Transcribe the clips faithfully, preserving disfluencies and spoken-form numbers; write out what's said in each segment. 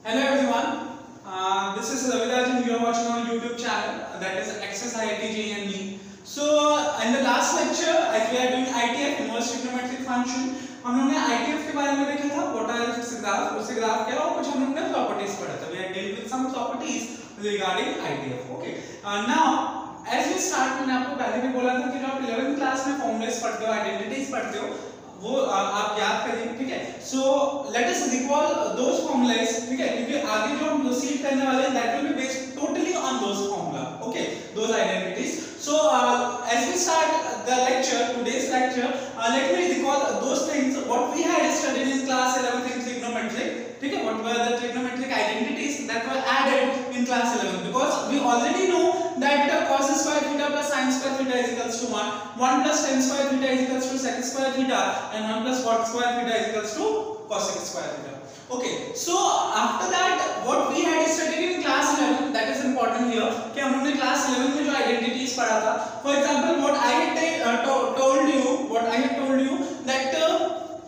Hello everyone, uh, this is Raviraj and you are watching our YouTube channel, that is Access I I T J E E E. So in the last lecture as we are doing I T F, Inverse Trigonometric Function, हम लोगों ने I T F के बारे में देखा था, what are its graph, उससे graph क्या और कुछ हम लोगों ने प्रॉपर्टीज पढ़ा था. We are dealing with some properties regarding I T F. Okay. Uh, now as we start, मैंने आपको पहले भी बोला था कि जो आप इलेवेंथ क्लास में फॉर्मूलेस पढ़ते हो, आइडेंटिटीज पढ़ते हो, वो आप याद करिए. ठीक है. So let us recall those formulas. ठीक है, क्योंकि आगे जो हम प्रोसीड करने वाले हैं that will be based totally on those formula. Okay, those identities. So as we start the lecture, today's lecture, let me recall those things what we had studied in class eleven in trigonometric. ठीक है, what were the trigonometric identities that were added in class eleven, because we already know that uh, cos square theta plus sin square theta is equals to one, one plus tan square theta is equals to sec square theta, and one plus cot square theta is equals to cosec square theta. Okay, so after that what we had studied in class eleven, that is important here कि हम लोगों ने class eleven में जो identities पढ़ा था. For example, what I had uh, to, told you, what I had told you that uh,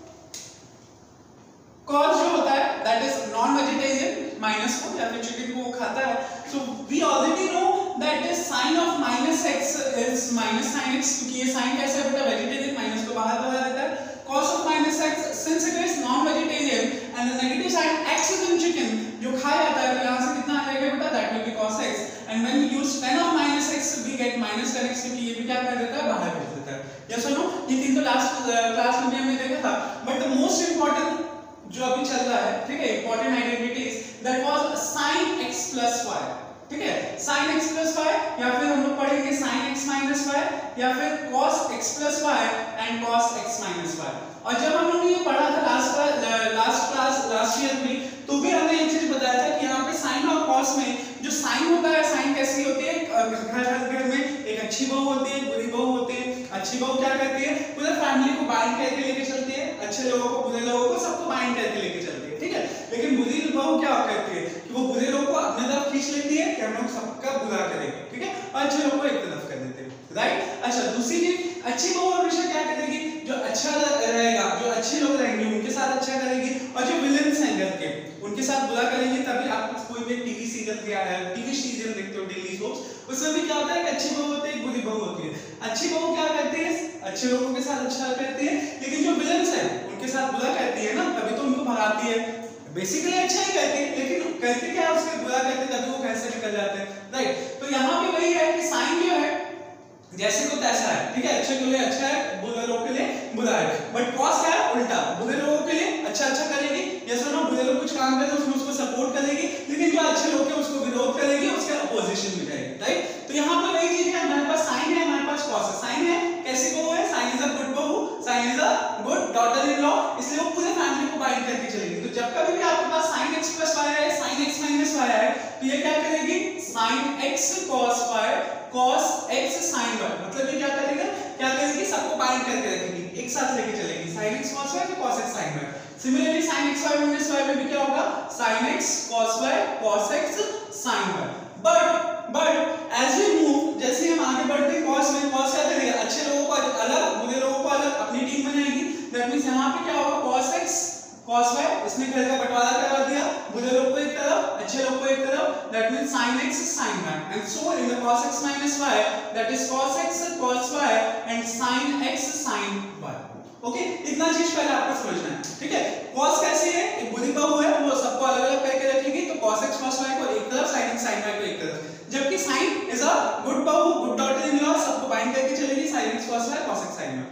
cos जो होता है that is non-vegetarian, minus को या फिर chicken को खाता है. So we already know that the sin of minus x is minus sin x, क्योंकि ये sin कैसे है बेटा, वेजिटेरियन, माइनस को बाहर भगा देता है. cos of minus x, since it is non vegetarian and the negative side x is in chicken जो खाया जाता है, तो यहाँ से कितना आ जाएगा बेटा, that will be cos x, and when we use tan of minus x we get minus tan x, क्योंकि ये भी क्या कर देता है, बाहर भेज देता है. yes or no? ये तीन तो लास्ट क्लास में हमने देखा था. बट द मोस्ट इंपॉर्टेंट जो अभी चल रहा है, ठीक है, important identities, that was sin x plus y. ठीक है, sin x plus y, या फिर हम लोग पढ़ेंगे sin x minus y, या फिर cos x plus y and cos x minus y. और जब हम लोग ये पढ़ा था last last class last year में, तो भी हमने एक चीज बताया था कि यहाँ पे sin और cos में जो sin होता है, sin कैसी होती है, घर घर में एक अच्छी बहू होती है, बुरी बहू होती है. अच्छी बहू क्या करती है, पूरे फैमिली को बाइंड करके लेके चलती है, अच्छे लोगों को बुरे लोगों को सबको बाइंड करके लेके चलती है. ठीक है, लेकिन बुरी बहू क्या करती है कि वो बुरे लोगों को अपने तरफ खींच लेती है कि हम लोग सबका बुरा करेंगे. ठीक है, और अच्छे लोगों को एक तरफ कर देते हैं. राइट. अच्छा, दूसरी चीज, अच्छी बहू हमेशा क्या करेगी, जो अच्छा रहेगा, जो अच्छे लोग रहेंगे उनके साथ अच्छा करेगी, और जो विलेन्स हैं घर के उनके साथ बुरा करेगी. तभी आप कोई भी टीवी सीरियल दिया है, टीवी सीरियल देखते हो, डेली सोप्स, उसमें भी क्या होता है कि अच्छी बहू होती है, एक बुरी बहू होती है. अच्छी बहू क्या करती है, अच्छे लोगों के साथ अच्छा करती है, लेकिन जो विलेन्स हैं उनके साथ बुरा करती है ना, तभी तो उनको भगाती है. बेसिकली अच्छा ही करती है, लेकिन करते क्या है, उसके बुरा करते तभी वो कैसे निकल जाते हैं. राइट. तो यहाँ पे वही है कि साइन जो है जैसे को तैसा है. ठीक है, अच्छे के लिए अच्छा है, बुरे लोगों के लिए बुरा है. बट कॉस क्या है, उल्टा, बुरे लोगों के लिए अच्छा अच्छा करेगी. जैसे ना बुरे लोग कुछ काम करते हैं उसमें उसको सपोर्ट करेगी, लेकिन जो अच्छे लोग हैं उसको विरोध करेगी, उसके अपोजिशन में जाएगी. राइट. तो यहाँ पर वही चीज है, हमारे पास साइन है, हमारे पास कॉस है. साइन है, कैसी बहू है, साइन इज अ गुड बहू, sine is a good daughter in law, इसलिए वो पूरे फैमिली को बाइंड करके चलेगी. तो जब कभी भी आपके पास sin x plus y है, sin x minus y है, तो ये क्या करेगी, sin x cos y cos x sin y, मतलब ये क्या करेगा, क्या करेगी, सबको बाइंड करके रखेगी, एक साथ लेके चलेगी. sin x cos y तो cos x sin y. Similarly sin x y minus y में भी क्या होगा, sin x cos y cos x sin y. But but as we move, जैसे हम आगे बढ़ते हैं cos में, cos क्या करेगा, अच्छे लोगों को अलग, बुरे लोगों को अलग अपनी टीम बनाएगी. दैट मींस यहाँ पे क्या होगा, cos x cos y, इसने घर का बंटवारा करवा दिया, बुरे लोग को एक तरफ, अच्छे लोग को एक तरफ. That means sin x sin y, and so in the cos x minus y, that is cos x cos y and sin x sin y. Okay, इतना चीज पहले आपको समझना है. ठीक है, cos कैसी है, एक बुरी बहू है, वो सबको अलग अलग करके रखेगी, तो cos x cos y को एक तरफ, sin x sin y को एक तरफ. जबकि sin इज अ गुड बहू, गुड डॉटर इन लॉ, सबको बाइंड करके चलेगी, sin x cos y cos x sin y.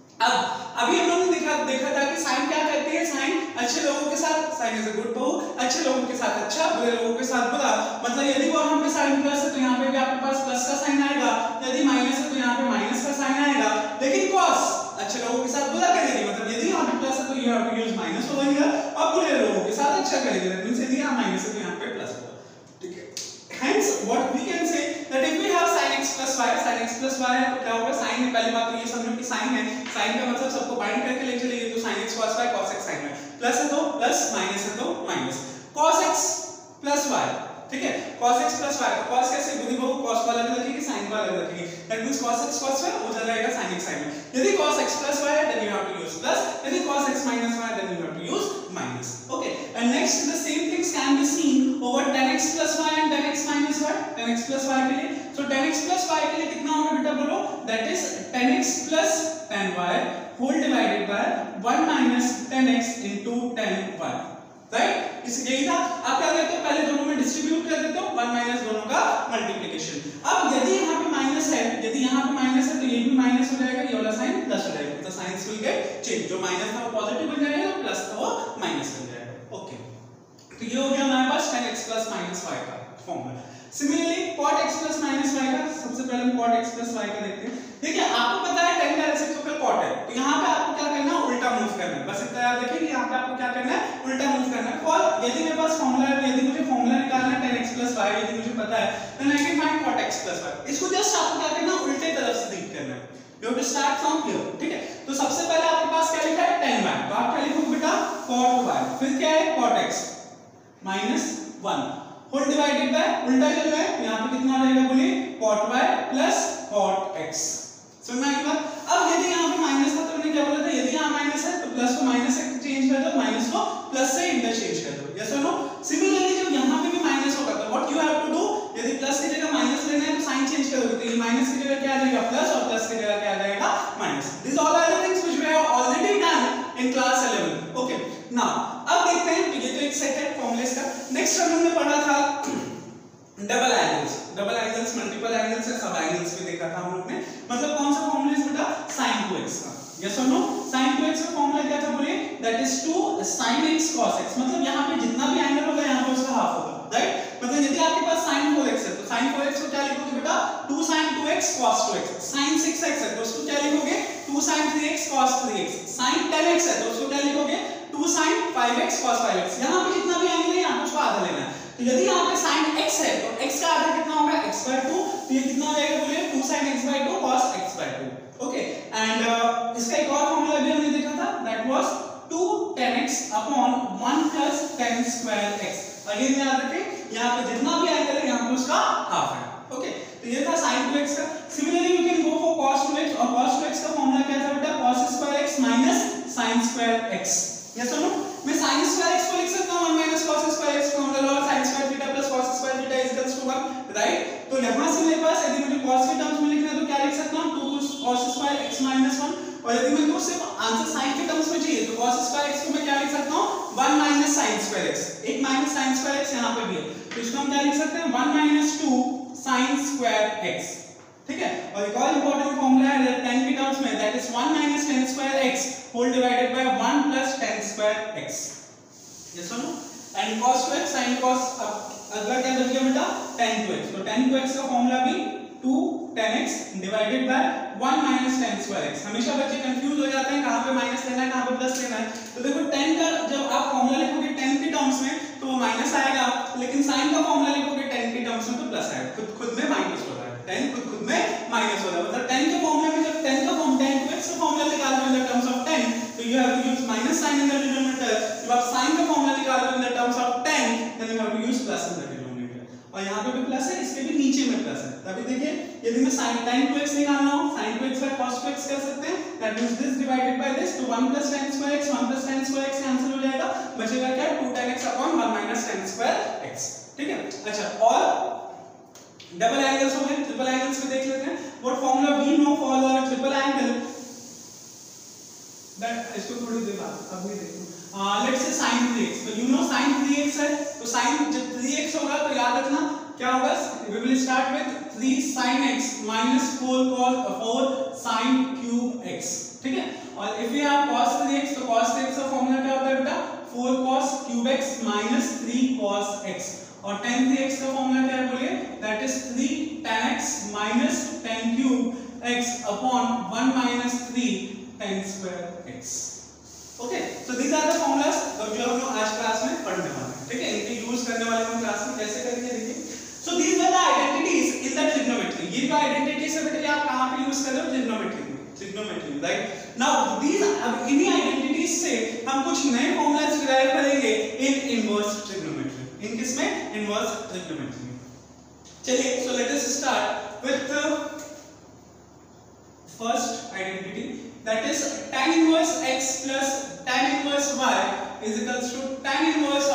अब अभी हम लोगों ने देखा देखा था कि साइन क्या करती है, साइन अच्छे लोगों के साथ, साइन इज अ गुड बहू, अच्छे लोगों के साथ अच्छा, बुरे लोगों के साथ बुरा. मतलब यदि वो हम पे साइन प्लस है तो यहाँ पे भी आपके पास प्लस का साइन आएगा, यदि माइनस है तो यहाँ पे माइनस का साइन आएगा. लेकिन कॉस अच्छे लोगों के साथ बुरा करेगी, मतलब यदि यहाँ पे प्लस है तो you have to use minus होगा here, और बुरे लोगों के साथ अच्छा करेगी, दैट मींस यदि यहाँ माइनस है तो यहाँ पे प्लस होगा. ठीक है, hence what we can say that if we have sin x plus y, sin x plus y है तो क्या होगा, sin है, पहली बात तो ये समझो कि sin है, sin का मतलब सबको बाइंड करके ले चलेगी, तो sin x cos y cos x sin y, plus है तो प्लस, माइनस है तो minus. cos x plus y, ठीक है, cos x plus y, तो cos कैसे, बुरी बहू cos को अलग रखेगी, sin को अलग रखेगी, that means cos x cos y हो जाएगा sin x sin y. यदि cos x plus y है then you have to use plus, यदि cos x minus y then you have to use minus. Okay, and next the same things can be seen minus Y, tan X plus Y के लिए। So tan X plus Y के लिए कितना होगा बेटा बोलो, that is tan X plus tan Y whole divided by one minus tan X into tan Y, right. इस यही था। आप क्या करते हो, पहले दोनों में डिस्ट्रीब्यूट कर देते हो, वन माइनस दोनों का मल्टीप्लिकेशन। अब यदि यहाँ पे माइनस है, यदि यहाँ पे माइनस है तो ये भी माइनस हो जाएगा, ये वाला साइन प्लस हो जाएगा, तो साइंस विल गेट चेंज, जो माइनस था वो पॉजिटिव बन जाएगा, प्लस था वो माइनस बन जाएगा। ओके, तो ये हो गया हमारे पास tan X plus minus Y का formula. Similarly cot x plus minus y का, सबसे पहले हम cot x प्लस y का देखते हैं। देखिए आपको पता है tan का रेसिप्रोकल cot है, तो यहाँ पे आपको क्या करना है, उल्टा मूव करना है। बस इतना याद रखिए कि यहाँ पे आपको क्या करना है, उल्टा मूव करना है। और यदि मेरे पास फॉर्मूला है, यदि मुझे फॉर्मूला निकालना है tan x प्लस y, यदि मुझे पता है, then I can find cot x plus y। इसको जस्ट आपको क्या करना है, उल्टे तरफ से रीड करना है। You have to start from here, ठीक है। तो सबसे पहले आपके पास क्या लिखा है, tan y, तो आप क्या लिखोगे बेटा, cot y, फिर क्या है cot x minus one whole divided by, उल्टा चल रहा है, यहाँ पे कितना आ जाएगा बोलिए, cot y plus cot x। समझ में आई बात। अब यदि यहाँ पे माइनस था तो मैंने क्या बोला था, यदि यहाँ माइनस है तो प्लस को माइनस से चेंज कर दो, माइनस को प्लस से इंटरचेंज कर दो, यस और नो। सिमिलरली जब यहाँ पे भी माइनस होगा तो what you have to do, यदि प्लस की जगह माइनस लेना है तो साइन चेंज करोगे, तो ये माइनस की जगह क्या आ जाएगा प्लस, और प्लस की जगह क्या आ जाएगा minus. This all are the things which we have already done in class eleven. Okay, now अब देखते हैं, तो ये तो एक सेट है फॉर्मूलेस का। नेक्स्ट हमने पढ़ा था double angles, double angles, multiple angles या सब एंगल्स भी देखा था हम लोग ने। मतलब कौन सा फॉर्मूला बेटा, sin टू x का, यस और नो। sin टू x का फॉर्मूला क्या था बोलिए, that is two sin x cos x। मतलब यहाँ पे जितना भी एंगल होगा यहाँ पे उसका हाफ होगा, राइट। मतलब यदि आपके पास sin फोर x है तो sin फोर x को क्या लिखोगे बेटा, two sin two x cos two x। sin six x है तो उसको क्या लिखोगे, two sin three x cos three x। sin ten x है तो उसको क्या लिखोगे, two sin five x cos five x। यहाँ पे जितना भी एंगल है यहाँ पे उसको आधा लेना है। तो यदि यहाँ पे sin x है तो x का आधा कितना होगा, x by टू, तो ये कितना हो जाएगा बोलिए, two sin x by two cos x by two. Okay, and uh, इसका एक और फॉर्मूला भी हमने देखा था, that was two tan x upon one plus tan square x। Again याद रखें, यहाँ पे जितना भी एंगल है यहाँ पे उसका हाफ है। ओके, तो ये था sin टू x का। Similarly you can go for cos two x, और cos टू x का फॉर्मूला क्या था बेटा, cos square x minus sin square x, yes और नो। मैं sin square x को लिख सकता हूँ one minus cos square x, formula लगा sin square theta plus cos square theta is equals to one, right. तो यहाँ से मेरे पास यदि मुझे cos के टर्म्स में लिखना है तो क्या लिख सकता हूँ, two cos square x minus one. और यदि मेरे को सिर्फ आंसर sin के टर्म्स में चाहिए तो cos square x को मैं क्या लिख सकता हूँ, one minus sin square x। एक minus sin square x यहाँ पे भी है, तो इसको हम क्या लिख सकते हैं, one minus two sin square x, ठीक है। और एक और इंपॉर्टेंट फॉर्मूला है tan के टर्म्स में, that is one minus tan square x whole divided by one plus tan square x, yes और no. And cos two x sin cos, अब अगला क्या बच गया बेटा, tan टू x। तो tan टू x का फॉर्मूला भी two tan x divided by one minus tan square x। हमेशा बच्चे कंफ्यूज हो जाते हैं कहां पे माइनस लेना है कहां पे प्लस लेना है। तो देखो tan का जब आप फॉर्मूला लिखोगे tan के टर्म्स में तो वो माइनस आएगा, लेकिन sin का फॉर्मूला लिखोगे tan के टर्म्स में तो प्लस आएगा, खुद खुद में माइनस हो रहा है, tan खुद खुद में माइनस हो रहा है। मतलब tan के फॉर्मूला में जब tan का फॉर्म tan टू x का फॉर्मूला निकालते हैं इन टर्म्स ऑफ tan, तो you have to use minus sign in the denominator. जब आप sin का फॉर्मूला निकाल रहे हो in the terms of tan, then you have to use plus in the denominator. और यहाँ पे भी प्लस है, इसके भी नीचे में प्लस है। तभी देखिए यदि मैं sin tan टू x निकालना हो, sin two x by cos two x कर सकते हैं, that means this divided by this, तो one plus tan square x, one plus tan square x answer हो जाएगा, बचेगा क्या, two tan x upon one minus tan square x, ठीक है। अच्छा, और डबल एंगल्स हो गए, ट्रिपल एंगल्स भी देख लेते हैं। What formula we know for the triple angle, that इसको थोड़ी देर बाद अब भी देखो। Let's say sin three x, तो you know sin three x है, तो sin जब थ्री x होगा तो याद रखना क्या होगा, we will start with three sin x minus four cos four sin cube x, ठीक है। और if you have cos three x, तो cos थ्री x का फॉर्मूला क्या होता है बेटा, four cos cube x minus three cos x। और tan थ्री x का फॉर्मूला क्या है बोलिए, that is three tan x minus tan cube x upon one minus three tan square x। Okay, so these are the formulas जो हम लोग आज class में पढ़ने वाले हैं, ठीक है। इनके यूज करने वाले हम क्लास में कैसे करेंगे देखिए। So these are the identities in the trigonometry. ये जो आइडेंटिटीज है बेटा आप कहां पे यूज कर रहे हो, ट्रिग्नोमेट्री में, ट्रिग्नोमेट्री, राइट। नाउ दीस, अब इन्हीं आइडेंटिटीज से हम कुछ नए फॉर्मूलास डिराइव करेंगे इन इनवर्स ट्रिग्नोमेट्री। इन किस में, इनवर्स ट्रिग्नोमेट्री में। चलिए, so let us start with first identity, that is tan inverse x plus tan inverse y is equals to tan inverse of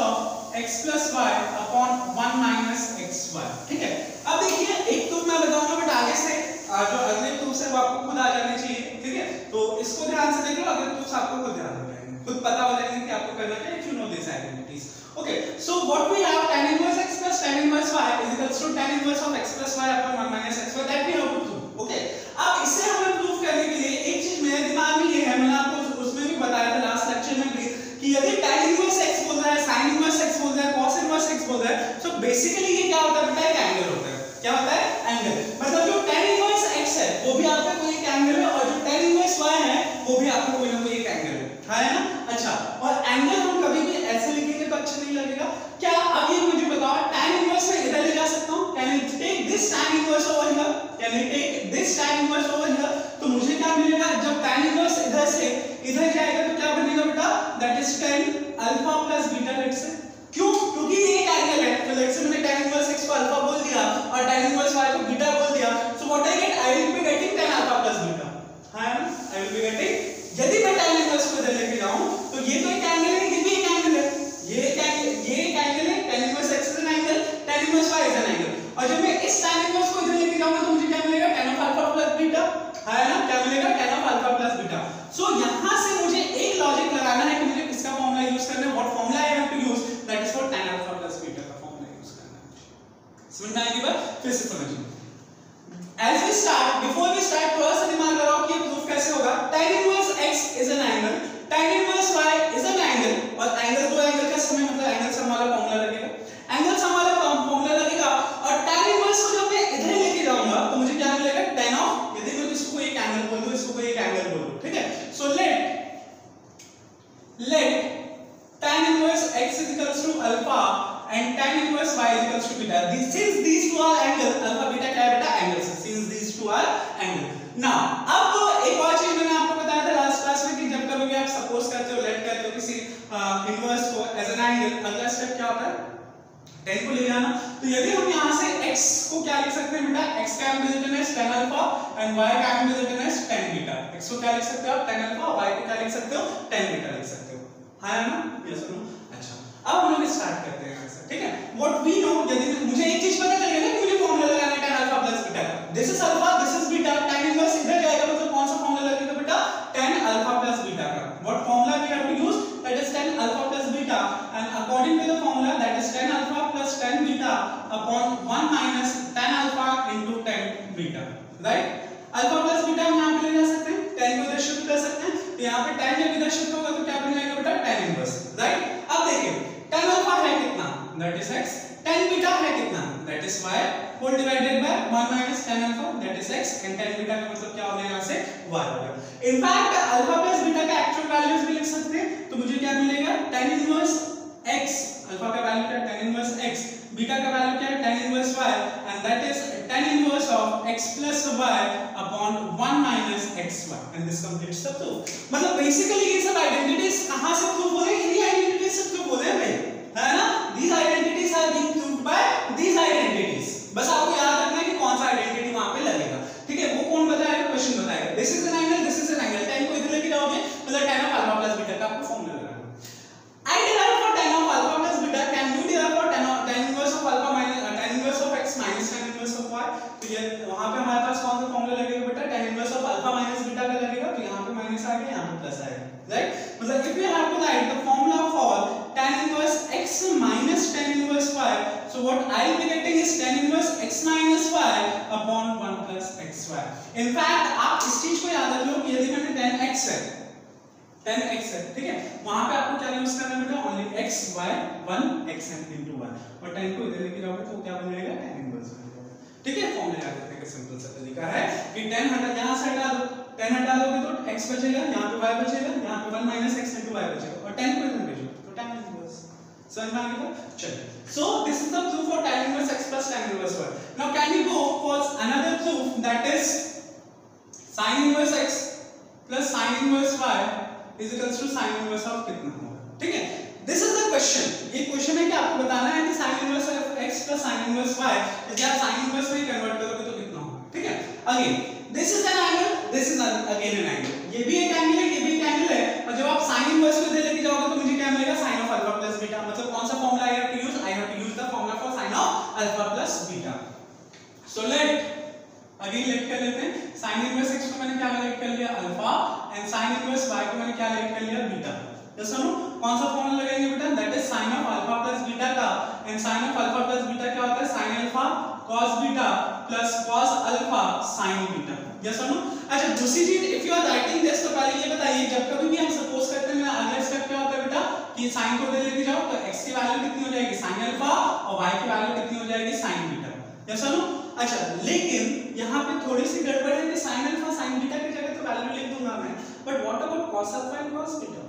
x plus y upon one minus xy। ठीक है, अब देखिए एक proof मैं बताऊंगा but आगे से जो अगले प्रूफ से वो आपको खुद आ जाने चाहिए। ठीक है, तो इसको ध्यान से देख लो, अगले प्रूफ आपको खुद ध्यान हो जाएंगे, खुद पता हो जाएंगे कि आपको करना क्या है, if you know this identities. Okay, so what we have tan inverse x plus tan inverse y is equals to tan inverse of x plus y upon one minus xy, that we have to prove। Okay, अब इसे हमें prove करने के लिए एक चीज मेरे दिमाग में ये है, मैंने आपको उसमें भी बताया था लास्ट लेक्चर में भी, कि यदि tan inverse x बोल रहा है, sin inverse x बोल रहा है, cos inverse x बोल रहा है, तो बेसिकली ये क्या होता है बेटा, एक एंगल होता है। क्या होता है? एंगल। मतलब जो tan inverse x है वो भी आपका कोई एक एंगल है, और जो tan inverse y है वो भी आपका कोई ना कोई एक एंगल है, है ना? अच्छा, और एंगल हम कभी भी ऐसे लिखेंगे तो अच्छा नहीं लगेगा। क्या अब ये मुझे बताओ, tan inverse में इधर ले जा सकता हूं? Can I take this tan inverse over here? Can I take this tan inverse over here? तो मुझे क्या मिलेगा, जब tan inverse इधर से इधर जाएगा तो क्या बनेगा बेटा, that is tan alpha plus beta. Let's say क्यों? क्योंकि ये एक एंगल है, तो लेट्स से मैंने tan inverse x को अल्फा बोल दिया और tan inverse y को बीटा बोल दिया, so what I get, I will be getting tan alpha plus beta, है ना? I will be getting, यदि मैं tan inverse को इधर लेके जाऊं तो ये तो एक एंगल है, ये भी एक एंगल है, ये एक एंगल, ये एक एंगल है, tan inverse x is an angle, tan inverse y is an angle, और जब मैं इस tan inverse को इधर लेके जाऊंगा तो मुझे क्या मिलेगा, tan of alpha plus beta, है ना? क्या मिलेगा, tan of alpha plus beta। सो यहां से मुझे एक लॉजिक लगाना है कि मुझे किसका फॉर्मूला यूज करना है, what formula I have to use, that is for tan alpha plus beta का फॉर्मूला यूज करना है। समझ में आएगी बात? फिर से समझिए, as we start, before we start थोड़ा सा दिमाग लगाओ कि ये प्रूफ कैसे होगा। tan inverse x is an angle, tan inverse y is an angle, और एंगल दो एंगल का समय मतलब एंगल सम वाला फॉर्मूला लगेगा, एंगल सम वाला फॉर्मूला लगेगा, और tan inverse को जब मैं इधर लेके जाऊंगा तो मुझे क्या मिलेगा, tan of, यदि मैं इसको एक एंगल बोल दूं, इसको कोई एक एंगल बोल दूं, ठीक है? So let let tan inverse x is equals to alpha and tan inverse y is equals to beta। This, since these two are angle, alpha beta क्या है बेटा, angles, since these two are angle। now अब तो एक और चीज मैंने आपको बताया था लास्ट क्लास में कि जब कभी भी आप सपोज करते हो, लेट करते हो किसी इनवर्स को एज एन एंगल, अगला स्टेप क्या होता है, tan को ले जाना। तो यदि हम यहां से x को क्या लिख सकते हैं बेटा, x can be written as tan alpha and y can be written as tan beta. x को क्या लिख सकते हो आप, tan अल्फा, y को क्या लिख सकते हो, tan बीटा लिख सकते हो, है ना? यस और नो? अच्छा, अब हम लोग स्टार्ट करते हैं ऐसे, ठीक है? व्हाट वी नो, यदि मुझे एक चीज पता चल गई ना कि मुझे फॉर्मूला लगाना है tan अल्फा प्लस बीटा का, this is alpha, this is beta, tan inverse इधर जाएगा मतलब कौन सा फॉर्मूला लगेगा बेटा, tan अल्फा प्लस बीटा का। What formula we have to use, that is tan alpha plus beta, and according to the formula that is tan alpha plus tan beta upon one minus tan alpha into tan beta, right? Alpha plus beta हम यहां पे ले जा सकते हैं, tan को इधर shift कर सकते हैं, तो यहां पे tan जब इधर शिफ्ट होगा तो क्या बन जाएगा बेटा, tan इनवर्स, राइट? अब देखिए tan अल्फा है कितना, that is x, tan beta है कितना, that is y, whole divided by one minus tan alpha, that is x, and tan beta का मतलब क्या हो गया, यहां से y होगा। इनफैक्ट अल्फा प्लस बीटा का एक्चुअल वैल्यूज भी लिख सकते हैं, तो मुझे क्या मिलेगा, tan इनवर्स x, अल्फा का वैल्यू क्या है, tan इनवर्स x, बीटा का वैल्यू क्या है, tan inverse y, and that is tan inverse of x plus y upon one minus xy, and this completes the proof। मतलब basically ये सब identities कहां से प्रूव हो रहे हैं, इन्हीं आइडेंटिटीज से प्रूव हो रहे हैं भाई, है ना? these identities are being proved by these identities। बस आपको याद रखना है कि कौन सा आइडेंटिटी वहां पे लगेगा, ठीक है? वो कौन बताएगा, क्वेश्चन बताएगा। This is an angle, this is an angle, tan को इधर लेके जाओगे मतलब tan of alpha plus beta का आपको फॉर्मूला लगाना है। I derive for tan of alpha plus beta, can you derive for tan of tan inverse of alpha minus uh, tan inverse of x minus tan inverse of y? तो ये वहां पे हमारे पास कौन सा फॉर्मूला लगेगा बेटा, tan inverse of alpha minus beta का लगेगा, तो यहां पे माइनस आ गया, यहां पे प्लस आएगा, राइट? मतलब if you have to write the formula for tan inverse x minus tan inverse y, so what I will be getting is tan inverse x minus y upon one plus xy। in fact आप इस चीज को याद रख लो कि यदि मैंने tan x है, tan x है, ठीक है, वहां पे आपको क्या यूज करना है बेटा, only x y one x into y, और tan को इधर लेके जाओगे तो क्या बन जाएगा, tan इनवर्स बन जाएगा, ठीक है? फॉर्मूला याद रखने का सिंपल सा तरीका है कि tan हटा, यहां से हटा दो, tan हटा दोगे तो x बचेगा, यहां पे y बचेगा, यहां पे one minus x into y बचेगा, और tan को इधर भेजो तो tan इनवर्स। समझ में आ गया? चलिए, so this is the proof for tan inverse x plus tan inverse y। now can we go for another proof, that is sin inverse x plus sin inverse y is equals to sin inverse of कितना होगा, ठीक है? this is the question, ये question है कि आपको बताना है कि sin inverse of x plus sin inverse y यदि आप sin inverse में कन्वर्ट करोगे तो कितना होगा, ठीक है? Again this is an angle, this is again an angle, ये भी एक एंगल है, ये भी एक एंगल है, और जब आप sin inverse को इधर लेके जाओगे तो मुझे क्या मिलेगा, sin of alpha plus beta, मतलब कौन सा फॉर्मूला है लेते हैं। साइन इनवर्स x को मैंने क्या लेट कर लिया alpha and sine inverse y को मैंने क्या लेट कर लिया बीटा। यस और नो? कौन सा फॉर्मूला लगाएंगे बेटा? That is sine of alpha plus beta का, and sine of alpha plus beta क्या होता है? Sine alpha cos beta plus cos alpha sin beta. Yes और नो? अच्छा दूसरी चीज, if you are writing this तो पहले ये बताइए, जब कभी भी हम सपोज करते हैं अगला स्टेप क्या होता है बेटा कि sin को दे लेके जाओ तो x की वैल्यू कितनी हो जाएगी sin अल्फा और y की वैल्यू कितनी हो जाएगी sin बीटा। यस और नो? अच्छा लेकिन यहाँ पे थोड़ी सी गड़बड़ है कि sin अल्फा sin बीटा की जगह तो वैल्यू लिख दूंगा मैं, but what about cos alpha and cos beta?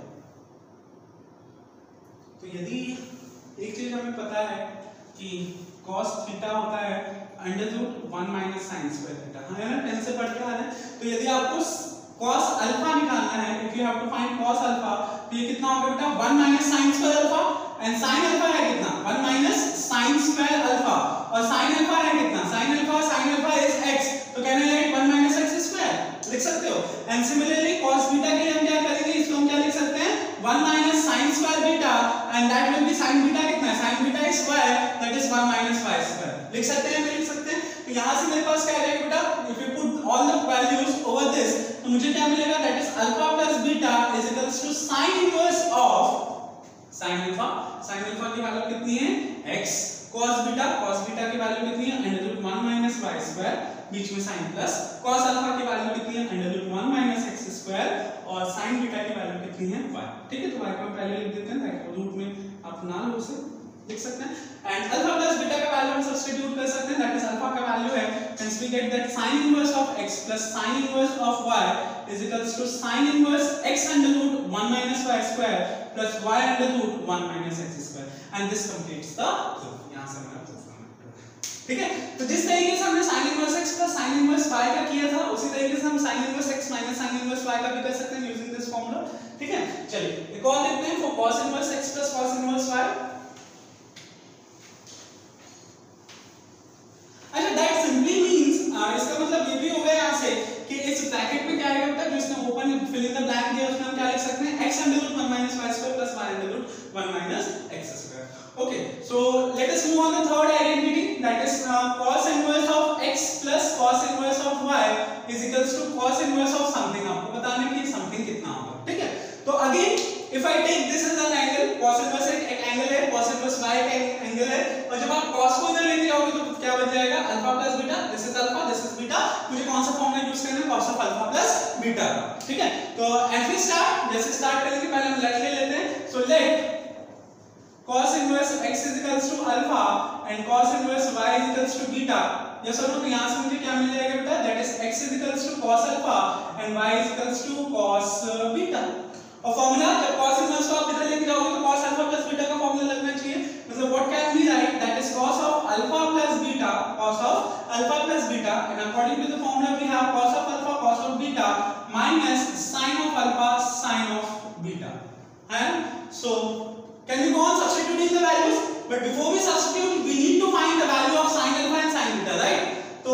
तो यदि एक चीज हमें पता है कि cos थीटा होता है under root one minus sine square theta, है ना, टेन से पढ़ के आ रहे हैं। तो यदि आपको cos अल्फा निकालना है, if you have to find cos alpha, तो ये कितना होगा बेटा one minus sine square alpha, and sin alpha है कितना one minus sine square alpha, और sin अल्फा है कितना sin alpha sin alpha is x, तो can I write one minus x square लिख सकते हो। एंड सिमिलरली cos बीटा के लिए हम क्या करेंगे, इसको हम क्या लिख सकते हैं one minus sine square beta, and that will be sin beta कितना है sin beta is square that is one minus y square. लिख सकते हैं नहीं लिख सकते हैं? तो यहां से मेरे पास क्या आ जाएगा बेटा, if you put all the values over this तो मुझे क्या मिलेगा, that is alpha plus beta is equals to sin inverse of sin alpha, sin alpha की वैल्यू कितनी है x, cos beta cos beta की वैल्यू कितनी है under root one minus y square, बीच में sin प्लस, cos अल्फा की value कितनी है under root one minus x square, और sin बीटा की वैल्यू कितनी है y। ठीक है, तो y को हम पहले लिख देते हैं ताकि रूट में आप ना लो उसे लिख सकते हैं। एंड अल्फा प्लस बीटा का वैल्यू हम सब्स्टिट्यूट कर सकते हैं, दैट इज अल्फा का वैल्यू है, hence we get that sin inverse of x plus sin inverse of y is equals to sin inverse x under root one minus y square plus y under root one minus x square, and this completes the proof। यहां से हमारा proof है, ठीक है। तो जिस तरीके से हमने sin inverse x plus sin inverse y का किया था, उसी तरीके से हम sin inverse x minus sin inverse y का भी कर सकते हैं using this formula। ठीक है, चलिए एक और देखते हैं for cos inverse x plus cos inverse y। अच्छा दैट सिंपली मींस, इसका मतलब ये भी हो गया यहां से कि इस ब्रैकेट में क्या आएगा बेटा, जो इसने open fill in the blank दिया उसमें हम क्या लिख सकते हैं x under root one minus y square plus y under root one minus x square। okay, so let us move on to third identity, that is uh, cos inverse of x plus cos inverse of y is equals to cos inverse of something। आपको बताना है कि something कितना होगा। ठीक है, तो again if I take this as an angle, cos inverse एक एंगल है, cos inverse y एक एंगल है, और जब आप cos को इधर लेके जाओगे तो क्या बन जाएगा alpha plus beta, this is alpha this is beta, मुझे कौन सा फॉर्मूला यूज करना है cos of alpha plus beta का। ठीक है, तो एज वी स्टार्ट, जैसे स्टार्ट करेंगे पहले हम लेट ले लेते हैं। So let cos inverse x is equals to alpha and cos inverse y is equals to beta। Yes और नो? तो यहां से मुझे क्या मिल जाएगा बेटा, that is x is equals to cos alpha and y is equals to cos beta। और फॉर्मूला जब cos इनवर्स को आप इधर लेके जाओगे तो cos अल्फा प्लस बीटा का फॉर्मूला लगना चाहिए, मतलब what can we write, that is cos of alpha plus beta, cos of alpha plus beta, and according to the formula we have cos of alpha cos of beta minus sin of alpha sin of beta. है, so can we go on substituting the values, but before we substitute we need to find the value of sin alpha and sin beta, right? तो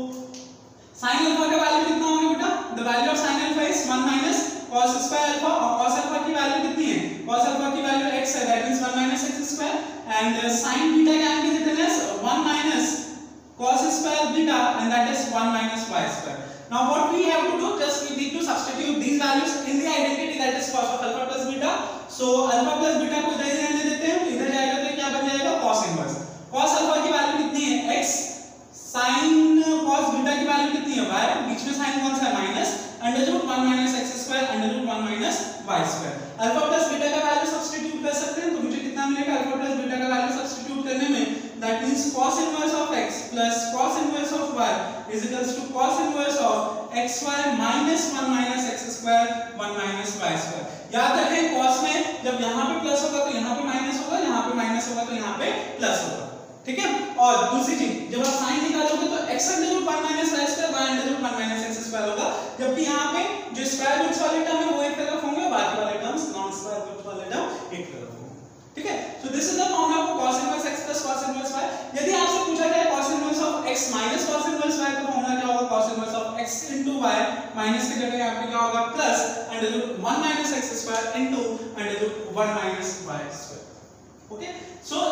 sin alpha का value कितना होगा बेटा, the value of sin alpha is one minus cos square alpha, और cos alpha की value कितनी है, cos alpha की वैल्यू x है, that means one minus x square, and uh, sin beta can be written as one minus cos square beta, and that is one minus y square। Now what we have to do, just we need to substitute these values in the identity, that is cos of alpha plus beta। so alpha plus beta को इधर ही रहने देते हैं, तो इधर जाएगा तो क्या बन जाएगा cos inverse, cos alpha की वैल्यू कितनी है x, sin cos beta की वैल्यू कितनी है y, बीच में sin कौन सा है minus, under root one minus x square under root one minus y square. Alpha plus beta का वैल्यू सब्स्टिट्यूट कर सकते हैं, तो मुझे कितना मिलेगा अल्फा प्लस बीटा का वैल्यू सब्स्टिट्यूट करने में, that means cos inverse of x plus cos inverse of y is equals to cos inverse of xy minus one minus x square one minus y square. याद रखें cos में जब यहां पे plus होगा तो यहां पे माइनस होगा, यहां पे माइनस होगा तो यहां पे प्लस होगा। ठीक है, और दूसरी चीज जब आप sin निकालोगे तो x under root one minus y square y under root one minus x square होगा, जबकि यहां पे जो स्क्वायर रूट्स वाले टर्म है वो एक तरफ होंगे, बाकी वाले टर्म्स नॉन स्क्वायर रूट वाले टर्म एक तरफ होंगे। ठीक है, so this is the formula for cos inverse x plus cos inverse y। यदि आपसे पूछा जाए cos inverse of x minus cos inverse y तो फॉर्मूला क्या होगा, cos inverse of x into y, minus की जगह यहां पे क्या होगा plus under root one minus x square into under root one minus y square. Okay, so hence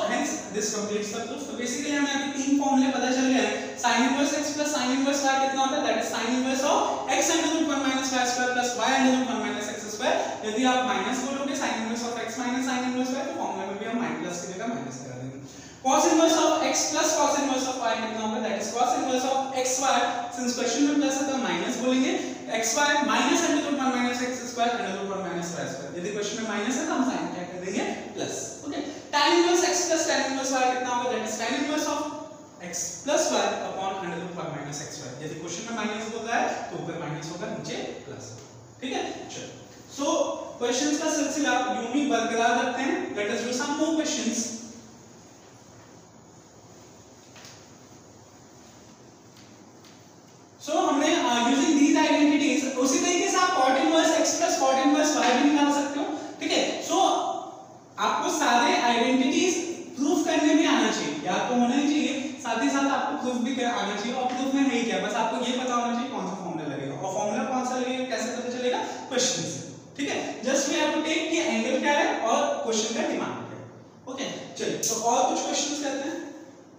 this completes the proof. तो बेसिकली हमें अभी तीन फॉर्मूले पता चल गए हैं। sin inverse x plus sin inverse y कितना होता है, that is sin inverse of x under root one minus y square plus y under root one minus x square. यदि आप माइनस बोलोगे sin inverse of x minus sin inverse y, तो formula में भी हम माइनस प्लस की जगह minus करा देंगे। cos inverse of x plus cos inverse of y कितना होगा, that is cos inverse of xy, since question में प्लस है तो माइनस बोलेंगे, xy minus under root one minus x square under root one minus y square. यदि question में minus है तो हम साइन क्या कर देंगे, plus. Okay, tan inverse x plus tan inverse y कितना होगा, that is tan inverse of x plus y upon under root one minus xy। यदि क्वेश्चन में माइनस होता है तो ऊपर माइनस होगा, नीचे प्लस। ठीक है, चलो। सो क्वेश्चंस का सिलसिला यूं ही बरकरार रखते हैं। Let us do some more questions. So हमने यूजिंग दीस आइडेंटिटीज, उसी तरीके से आप cot inverse x plus cot inverse y भी निकाल सकते हो। ठीक है, सो आपको सारे आइडेंटिटीज प्रूफ करने भी आना चाहिए, या तो होना ही चाहिए, साथ ही साथ आपको प्रूफ भी आना चाहिए। और प्रूफ में है क्या, बस आपको ये पता होना चाहिए कौन सा फॉर्मूला लगेगा, और फॉर्मूला कौन सा लगेगा कैसे पता चलेगा, क्वेश्चन से। ठीक है, just we have to take कि एंगल क्या है और क्वेश्चन का डिमांड क्या है। ओके, चलिए तो और कुछ क्वेश्चंस करते हैं।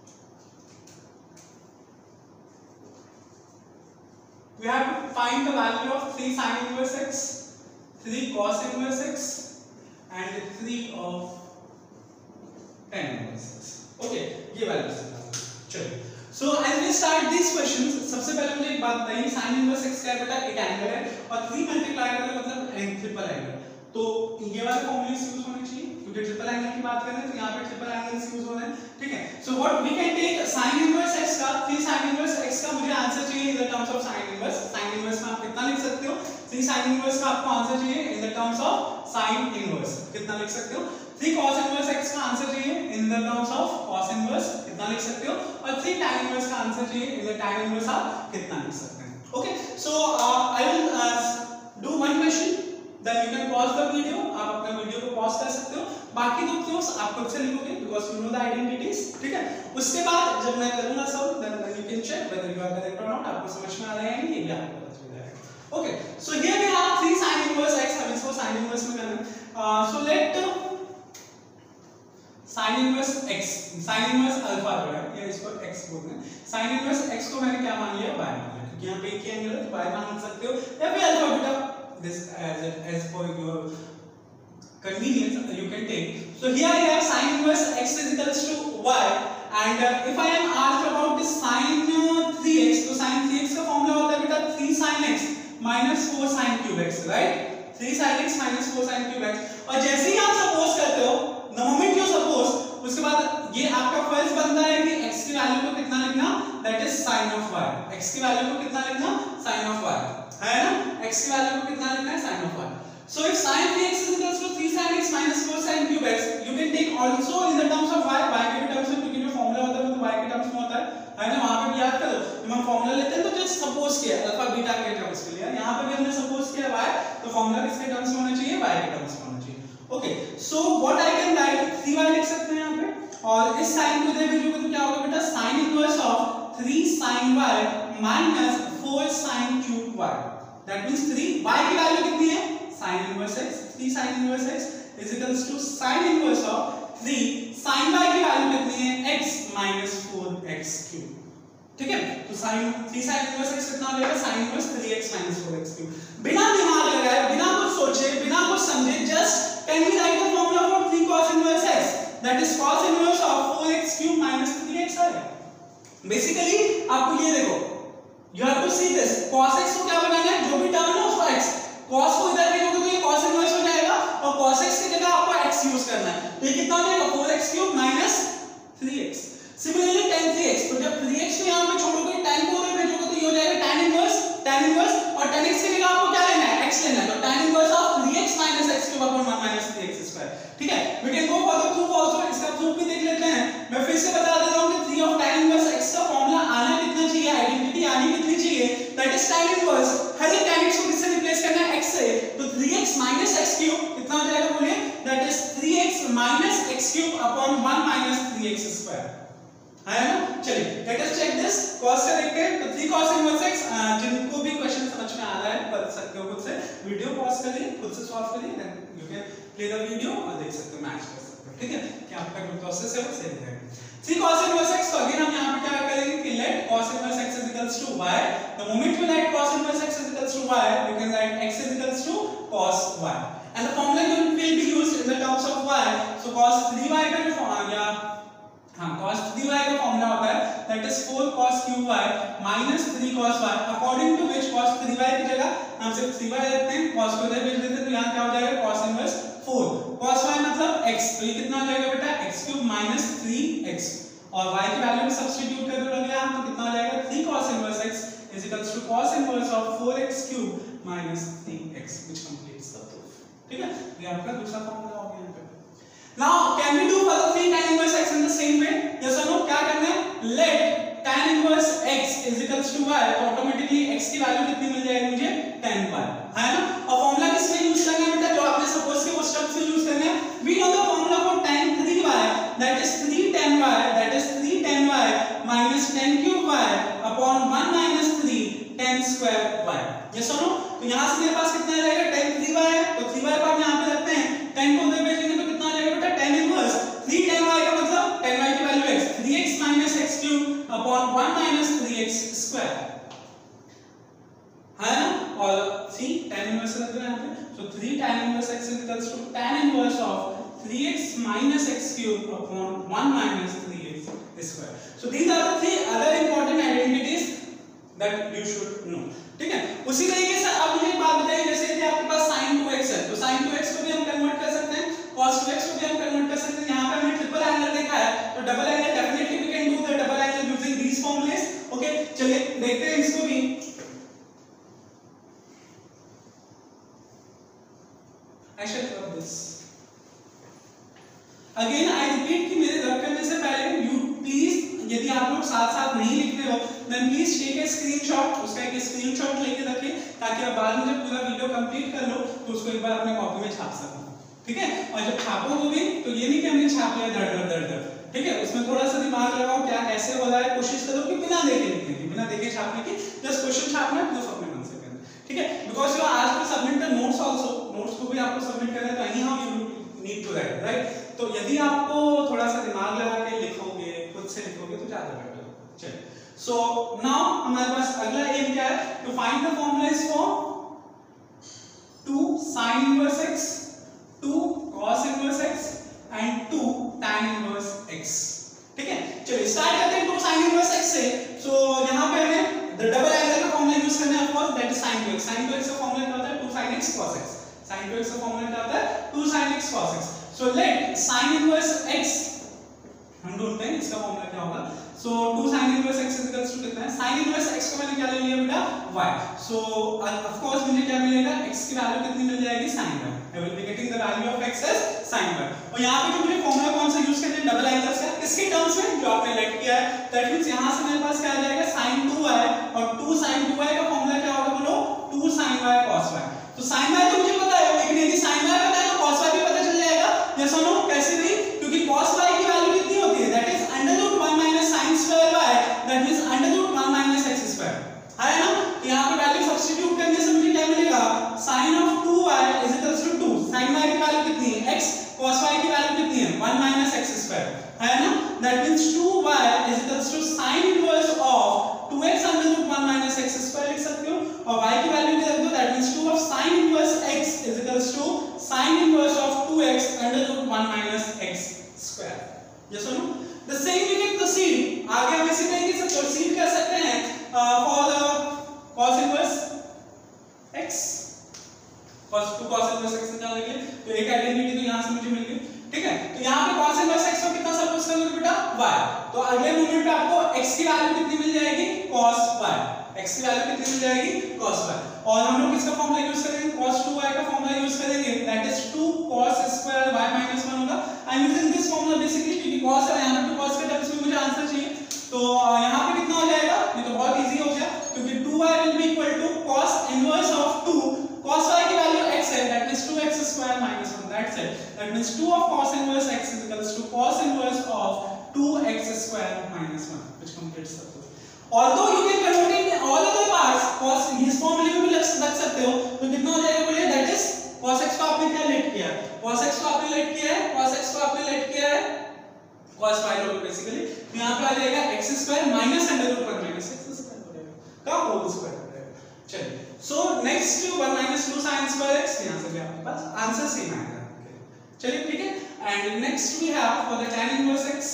We have to find the value of three sin inverse x, three cos inverse x, and three of tan inverse x. Okay, ये values चलिए। So as we start these questions, सबसे पहले मुझे एक बात बताइए, sin inverse x क्या है बेटा, एक एंगल है, और three मल्टीप्लाई करें मतलब ट्रिपल एंगल, तो ये वाले फॉर्मूले यूज होने चाहिए, क्योंकि ट्रिपल एंगल की बात करें तो यहाँ पे ट्रिपल एंगल्स यूज हो रहे हैं। ठीक है, so what we can take sin inverse x का, three sin इनवर्स x का मुझे आंसर चाहिए in the terms of sin inverse. sin inverse में आप कितना लिख सकते हो, three sin इनवर्स का आपको आंसर चाहिए in the terms of sin inverse, कितना लिख सकते हो। three cos इनवर्स x का आंसर चाहिए in the terms of cos inverse, कितना लिख सकते हो। और three tan इनवर्स का आंसर चाहिए इन द tan इनवर्स, आप कितना लिख सकते हैं। Okay, so I will do one question, then you can pause the video, आप अपना वीडियो को पॉज कर सकते हो, बाकी दो क्वेश्चंस आप खुद से लिखोगे because you know the identities. ठीक है, उसके बाद जब मैं करूंगा solve, then you can check whether you are correct और नॉट, आपको समझ में आ रहा है या नहीं, ये भी आपको पता चल जाएगा। Okay, so here we have three sin inverse x, हम इसको sin इनवर्स में करना है। So let sin inverse x, sin inverse alpha जो है, या इसको x बोलते हैं, sin इनवर्स x को मैंने क्या मान लिया, y मान लिया, क्योंकि यहाँ पे एक ही एंगल है तो y मान सकते हो, या फिर alpha beta, this as as for your convenience you can take. So here I have sin inverse x is equals to y, and uh, if I am asked about the sin uh, three x, तो sin three x का formula होता है बेटा three sin x minus four sin cube x, right? three sin x minus four sin cube x, और जैसे ही आप suppose करते हो, the moment you suppose, उसके बाद ये आपका फर्ज बनता है कि x की वैल्यू को कितना लिखना, that is sin of y, x की वैल्यू को कितना लिखना, sin of y, है ना, x की वैल्यू को कितना लिखना है, sin of y। So if sin three x is equals to three sin x minus four sin cube x, you can take also in the terms of y, y के terms में, क्योंकि जो formula होता है वो तो y के terms में होता है, है ना, वहां पे भी याद करो, जब हम फॉर्मूला लेते हैं तो जस्ट सपोज किया अल्फा बीटा के टर्म्स के लिए, यहाँ पे भी हमने सपोज किया y, तो फॉर्मूला किसके टर्म्स में होना चाहिए, y के टर्म्स में होना चाहिए। Okay, so what I can write, three y लिख सकते हैं यहाँ पे, और इस साइन को इधर भेजोगे तो क्या होगा बेटा, sin inverse of three sin y minus four sin cube y, that means three, y की वैल्यू कितनी है, sin inverse x, three sin inverse x is equals to sin inverse of three sin y की value कितनी है, x minus four x cube। ठीक है, तो sin three sin inverse x कितना हो जाएगा, sin inverse three x minus four x cube। बिना दिमाग लगाए, बिना कुछ सोचे, बिना कुछ समझे, just can we write the formula for three cos inverse x, that is cos inverse of four x cube minus three x आएगा। बेसिकली आपको ये देखो, you have to see this, cos x को क्या बनाना है, जो भी टर्म है उसको x, cos को इधर भेजोगे तो ये cos इनवर्स हो जाएगा, और cos x की जगह आपको x यूज करना है, तो ये कितना हो जाएगा, four x cube minus three x। Similarly tan three x, तो जब three x को यहाँ पे छोड़ोगे, tan को उधर भेजोगे तो ये हो जाएगा tan इनवर्स, tan इनवर्स, और tan x की जगह आपको क्या लेना है, x लेना है, तो tan inverse of three x minus x cube upon one minus three x square। ठीक है, we can go for the proof also, इसका प्रूफ भी देख लेते हैं। मैं फिर से बता देता हूँ कि three of tan inverse x का फॉर्मूला आना कितना चाहिए, आइडेंटिटी आनी कितनी चाहिए, दैट इज tan इनवर्स, हर एक tan x को किससे रिप्लेस करना है, x से, तो three x minus x cube कितना हो जाएगा बोलिए, that is three x minus x cube upon one minus three x square, है ना। चलिए let us check this, cos से देखते हैं, तो three cos इनवर्स x, जिनको भी क्वेश्चन समझ में आ रहा है कर सकते हो खुद से, वीडियो पॉज करिए, खुद से सॉल्व करिए, then you can play the video और देख सकते हो, मैच कर सकते हो। सकते हो, ठीक है, कि आपका जो प्रोसेस है वो सही रहेगा। See cos inverse x, तो अगेन हम यहाँ पे क्या करेंगे कि let cos inverse x is equals to y. The moment you let cos inverse x is equals to y, you can write x is equals to cos y. And the formula will be used in the terms of y. So cos three y का जो formula, हाँ cos three y का formula होता है that is four cos cube y minus three cos y, according to which cos three y की जगह हम सिर्फ three y रखते हैं, cos को इधर भेज देते हैं, तो यहाँ क्या हो जाएगा cos inverse four, cos y मतलब x, तो ये कितना हो जाएगा बेटा x cube minus three x, और y की वैल्यू में सब्स्टिट्यूट कर दोगे आप तो कितना हो जाएगा three cos inverse x is equals to cos inverse of four x cube minus three x, which completes the proof, ठीक है, ये आपका दूसरा फॉर्मूला हो गया यहाँ पे। Now can we do further three tan inverse x in the same way? Yes or no? क्या करना है? Let tan inverse x is equals to y, तो ऑटोमेटिकली x की वैल्यू कितनी मिल जाएगी मुझे tan y, है ना, और फॉर्मूला किसमें यूज करना है बेटा, जो आपने सपोज के वो स्टेप से यूज करना है। We know the formula for tan three y, that is three tan y, that is three tan y minus tan cube y upon one minus three tan square y, yes or no? तो यहाँ से मेरे पास कितना रहेगा tan three y है, तो three y को आप यहाँ पे रखते हैं, tan को उधर भेजेंगे तो कितना आ जाएगा बेटा tan inverse three tan y का मतलब tan y की value x, three x minus x cube upon one minus three x square, है ना, और see tan inverse रख दो यहाँ पे, so three tan inverse x is equals to tan inverse of three x minus x cube upon one minus three x square. So these are the three other important identities that you should know, ठीक है। उसी तरीके से अब मुझे एक बात बताइए, जैसे कि आपके पास sin two x है, तो sin two x को भी हम कन्वर्ट कर सकते हैं, cos two x को भी हम कन्वर्ट कर सकते हैं। यहाँ पे हमने ट्रिपल एंगल देखा है, तो double angle definitely we can do the double angle using these formulas, okay. चलिए देखते हैं इसको भी। I shall rub this. Again I repeat कि मेरे रब करने से पहले you please, यदि आप लोग साथ साथ नहीं लिख रहे हो then please take a screenshot, उसका एक screenshot लेके रखिए ताकि आप बाद में जब पूरा वीडियो कंप्लीट कर लो तो उसको एक बार अपने कॉपी में छाप सको, ठीक है। और जब छापोगे भी तो ये नहीं कि हमने छाप लिया धड़ धड़ धड़ धड़, ठीक है, उसमें थोड़ा सा दिमाग लगाओ क्या कैसे हो रहा है, कोशिश करो कि बिना देखे लिखने की, बिना देखे छापने की, जस्ट क्वेश्चन छापना है प्रूफ अपने मन से करना, ठीक है। Because you has to submit the notes also, notes को भी आपको सबमिट करना है, तो anyhow you need to write, right. तो यदि आपको थोड़ा सा दिमाग लगा के लिखोगे, खुद से लिखोगे तो ज्यादा बेटर होगा। चलिए, सो नाउ हमारे पास अगला एम क्या है, to find the formulas for two sin inverse x, two cos inverse x and two tan inverse x, ठीक है। चलिए स्टार्ट करते हैं टू sin inverse x से। सो so, यहाँ पे हमें द डबल एंगल का फॉर्मूला यूज करना है, of course that is sin two x, sin two x का फॉर्मूला क्या होता है two sin x cos x, sin two x का फॉर्मूला क्या होता है two sin x cos x। So let sin inverse x, हम ढूंढते हैं इसका फॉर्मूला क्या होगा। So two sin inverse x is equals to कितना है, sin inverse x को मैंने क्या ले लिया बेटा y, सो ऑफ कोर्स मुझे क्या मिलेगा x की वैल्यू कितनी मिल जाएगी sin y, I will be getting the value of x as sin y। और यहाँ पे जो मुझे फॉर्मूला कौन सा यूज करना है डबल एंगल से, इसके टर्म्स में जो आपने लेट किया है, दैट मींस यहाँ से मेरे पास क्या आ जाएगा sin two y, और टू sin two y का फॉर्मूला क्या होगा बोलो two sin y cos y। तो sin y तो मुझे पता है, लेकिन यदि sin y पता है तो cos y भी पता चल जाएगा, यस और नो, कैसे नहीं, क्योंकि cos y की वैल्यू कितनी होती है, that is under root one minus sin square y, that means under root one minus x square, है ना। तो यहाँ पे वैल्यू सब्स्टिट्यूट करने से मुझे क्या मिलेगा, sin of two y is equals to two, sin y की वैल्यू कितनी है x, cos y की वैल्यू कितनी है वन माइनस x स्क्वायर, है ना, that means two y is equals to sin inverse of two x under root one minus x square लिख सकते हो, और y की वैल्यू भी रख दो, that means two of sin inverse x is equals to sin inverse of two x under root one minus x square, yes और no. The same we can proceed, आगे हम इसी तरीके से प्रोसीड कर सकते हैं for cos inverse x, cos two cos inverse x निकालने के लिए, तो एक आइडेंटिटी तो यहां से मुझे मिल गई, ठीक है। तो यहां पे cos इनवर्स x को कितना सपोज करोगे बेटा y, तो अगले मोमेंट पे आपको x की वैल्यू कितनी मिल जाएगी cos y, x की वैल्यू कितनी मिल जाएगी cos y, और हम लोग किसका फॉर्मूला यूज करेंगे cos टू y का फॉर्मूला यूज करेंगे, that is two cos square y minus one होगा। I am using this formula basically क्योंकि cos है, यहां पे cos के टर्म्स में मुझे आंसर चाहिए, तो यहां पे कितना हो जाएगा, ये तो बहुत इजी हो गया, क्योंकि two y will be equal to cos inverse of two, cos y की वैल्यू x है, that means two x square minus one, that's it, that means two of cos inverse x is equals to cos inverse of two x square minus one, which completes the proof. Although you can convert it in all other parts, cos इस फॉर्मूले में भी रख सकते हो, तो कितना हो जाएगा बोलिए, दैट इज cos x को आपने क्या लेट किया है, cos x को आपने लेट किया है, cos x को आपने let square minus under root one minus x square हो जाएगा का होल स्क्वायर हो जाएगा। चलिए so next one minus two sine square x, यहाँ से भी आपके पास आंसर सेम आएगा। चलिए ठीक है। And next we have for the tan inverse x,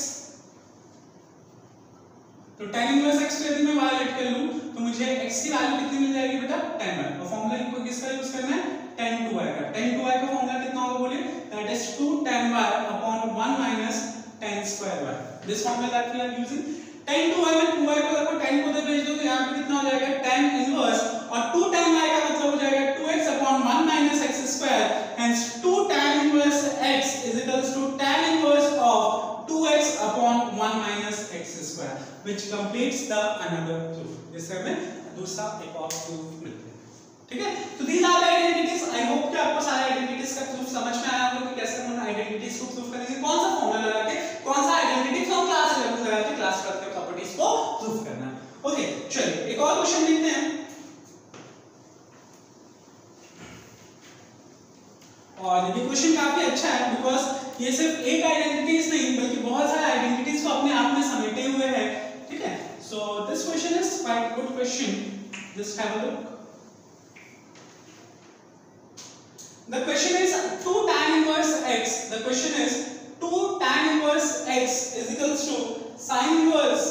तो tan इनवर्स x को यदि मैं वायलेट कर लूं तो मुझे x की वैल्यू कितनी मिल जाएगी बेटा tan y, और फार्मूला को किसका यूज करना है tan टू y का। tan टू y का फार्मूला कितना होगा बोलिए, that is two tan y upon one minus tan square y, this formula that we are using. tan two y में टू y को देखो tan को उधर भेज दो तो यहां पे कितना हो जाएगा tan इनवर्स, और टू tan y का मतलब हो जाएगा two x upon one minus x square, hence two tan inverse x is equals to tan inverse of two x upon one minus x square, which completes the another proof। इससे हमें दूसरा एक और proof मिलता है। ठीक है, तो these are the identities। I hope कि आपको सारे identities का proof समझ में आया होगा कि कैसे हम identities को proof करेंगे, कौन सा फॉर्मूला लगा के कौन सा identity फ्रॉम क्लास इलेवन लगा के क्लास ट्वेल्व के प्रॉपर्टीज को proof करना है। ओके चलिए एक और क्वेश्चन देखते हैं, और ये क्वेश्चन काफी अच्छा है बिकॉज ये सिर्फ एक आइडेंटिटीज नहीं बल्कि बहुत सारे आइडेंटिटीज को अपने आप में समेटे हुए है। ठीक है, so this question is quite good question, just have a look. The question is two tan inverse x, the question is two tan inverse x is equals to sin inverse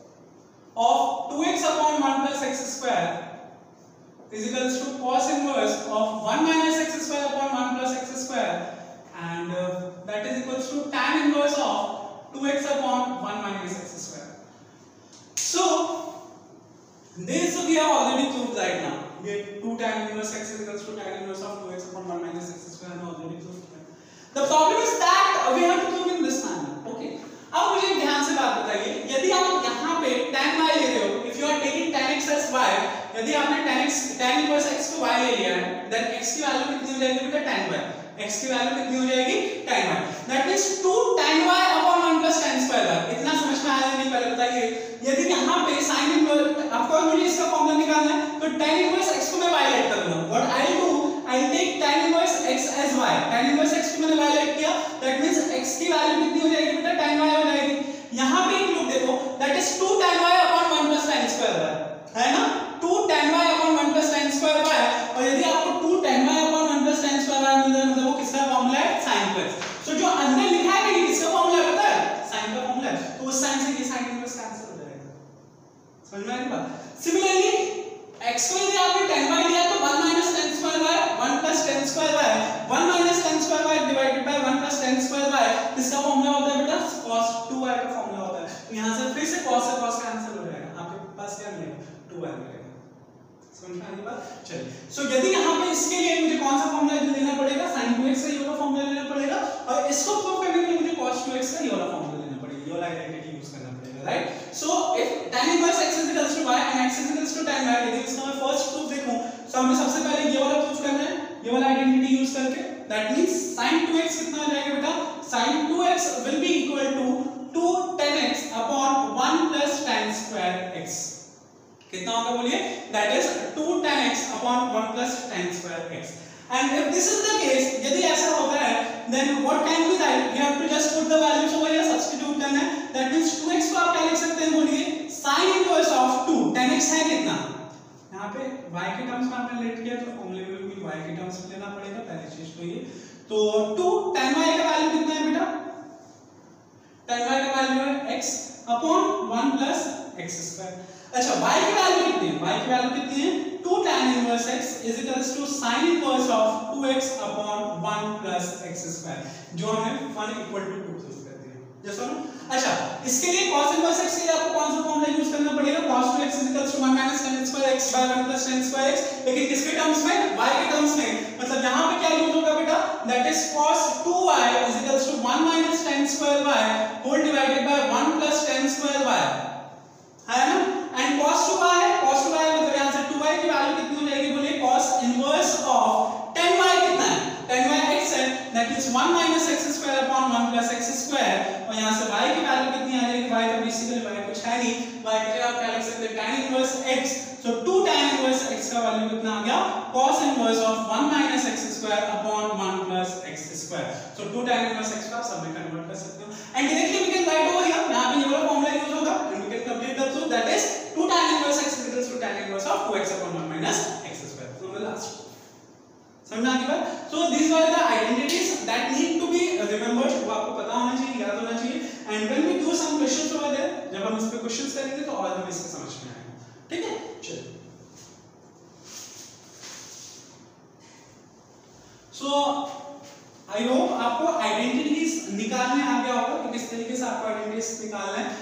of two x upon one plus x square is equals to cos inverse of one minus x square upon one plus x square, and uh, that is equals to tan inverse of two x upon one minus x square. So this we have already proved right now. We two tan inverse x is equals to tan inverse of two x upon one minus x square we already proved that. The problem is that we have to prove in this manner. Okay, अब मुझे ध्यान से बात बताइए, यदि आप यहाँ पे tan y ले रहे हो, if you are taking tan x as y, यदि आपने tan x tan inverse x को y ले लिया है, देन x की वैल्यू कितनी हो जाएगी बेटा tan y, x की वैल्यू कितनी हो जाएगी tan y, that means two tan y upon one plus tan square y। इतना समझ में आया नहीं, पहले बताइए। यदि यहाँ पे sin इनवर्स आपको मुझे इसका फॉर्मूला निकालना है, तो tan इनवर्स x को मैं y लेट कर लूंगा, what I do I take tan inverse x as y, tan inverse x को मैंने y लेट किया, दैट मींस x की वैल्यू कितनी हो जाएगी बेटा tan y हो जाएगी। यहाँ पे एक लूप देखो, that is two tan y upon one plus tan square y, है ना, two tan y upon one plus tan square y, और यदि आपको two tan y upon one plus tan square y मिल जाए मतलब वो किसका फॉर्मूला है sin का। सो जो अंदर लिखा है कि किसका फॉर्मूला है पता है, sin का फॉर्मूला है, तो उस sin से ये sin इनवर्स कैंसिल हो जाएगा। समझ में आई बात। सिमिलरली x को यदि आपने tan y लिया तो one minus tan square y, one plus tan square y, one minus tan square y divided by one plus tan square y, किसका फॉर्मूला होता है बेटा cos टू y का फॉर्मूला होता है। तो यहां से फिर से cos से cos कैंसिल हो जाएगा, आपके पास क्या मिलेगा टू y मिलेगा। समझ में आई बात। चलिए सो so, यदि यहाँ पे इसके लिए मुझे कौन सा फॉर्मूला लेना पड़ेगा, sin टू एक्स का ये वाला फॉर्मूला लेना पड़ेगा, और इसको प्रूव करने के लिए मुझे cos टू एक्स का ये वाला फॉर्मूला लेना पड़ेगा, ये वाला आइडेंटिटी यूज करना पड़ेगा, right. So if tan inverse x is equals to y and x is equals to tan y, यदि इसका मैं फर्स्ट प्रूफ देखूं तो हमें सबसे पहले ये वाला प्रूफ करना है, ये वाला आइडेंटिटी यूज करके, that means sin two x कितना हो जाएगा बेटा, sin two x will be equal to two tan x upon one plus tan square x। कितना होगा बोलिए, that is two tan x upon one plus tan square x। and if this is the case, यदि ऐसा होता है then what can we write, we have to just put the values over here, substitute करना है, that means to x को आप क्या लिख सकते हैं बोलिए, sin inverse of two tan x है कितना, यहाँ पे y के टर्म्स में आपने लेट किया तो फॉर्मूले में भी y के टर्म्स में लेना पड़ेगा, पहली चीज तो ये। तो टू tan y का वैल्यू कितना है बेटा, tan y का वैल्यू है x upon one plus x square. अच्छा y की वैल्यू कितनी है, y की वैल्यू कितनी है, two tan inverse x is equals to sin inverse of two x upon one plus x square, जो हमें one equal to two proof कर दिया, जैसा ना। अच्छा इसके लिए cos इनवर्स x के लिए आपको कौन सा फॉर्मूला यूज करना पड़ेगा, cos two x is equals to one minus tan square x by one plus tan square x, लेकिन किसके टर्म्स में, y के टर्म्स में, मतलब यहाँ पे क्या यूज होगा बेटा, that is cos two y is equals to one minus tan square y whole divided by one plus tan square y, है ना। And cos two y, cos two y मतलब यहां से टू y की value कितनी हो जाएगी बोलिए, cos inverse of tan y कितना है, tan y x है, that is one minus x square अपॉन वन plus x स्क्वायर, और यहां से y की वैल्यू कितनी आ जाएगी, y तो बेसिकली y कुछ है नहीं, y के लिए आप क्या लिख सकते हैं tan inverse x, so two tan inverse x का वैल्यू कितना आ गया, cos inverse of one minus x square अपॉन one plus x square, so two tan inverse x को आप सब में कन्वर्ट कर सकते हो, and directly we can write over here, यहां पे ये वाला फॉर्मूला यूज होगा, एंड वी कैन कंप्लीट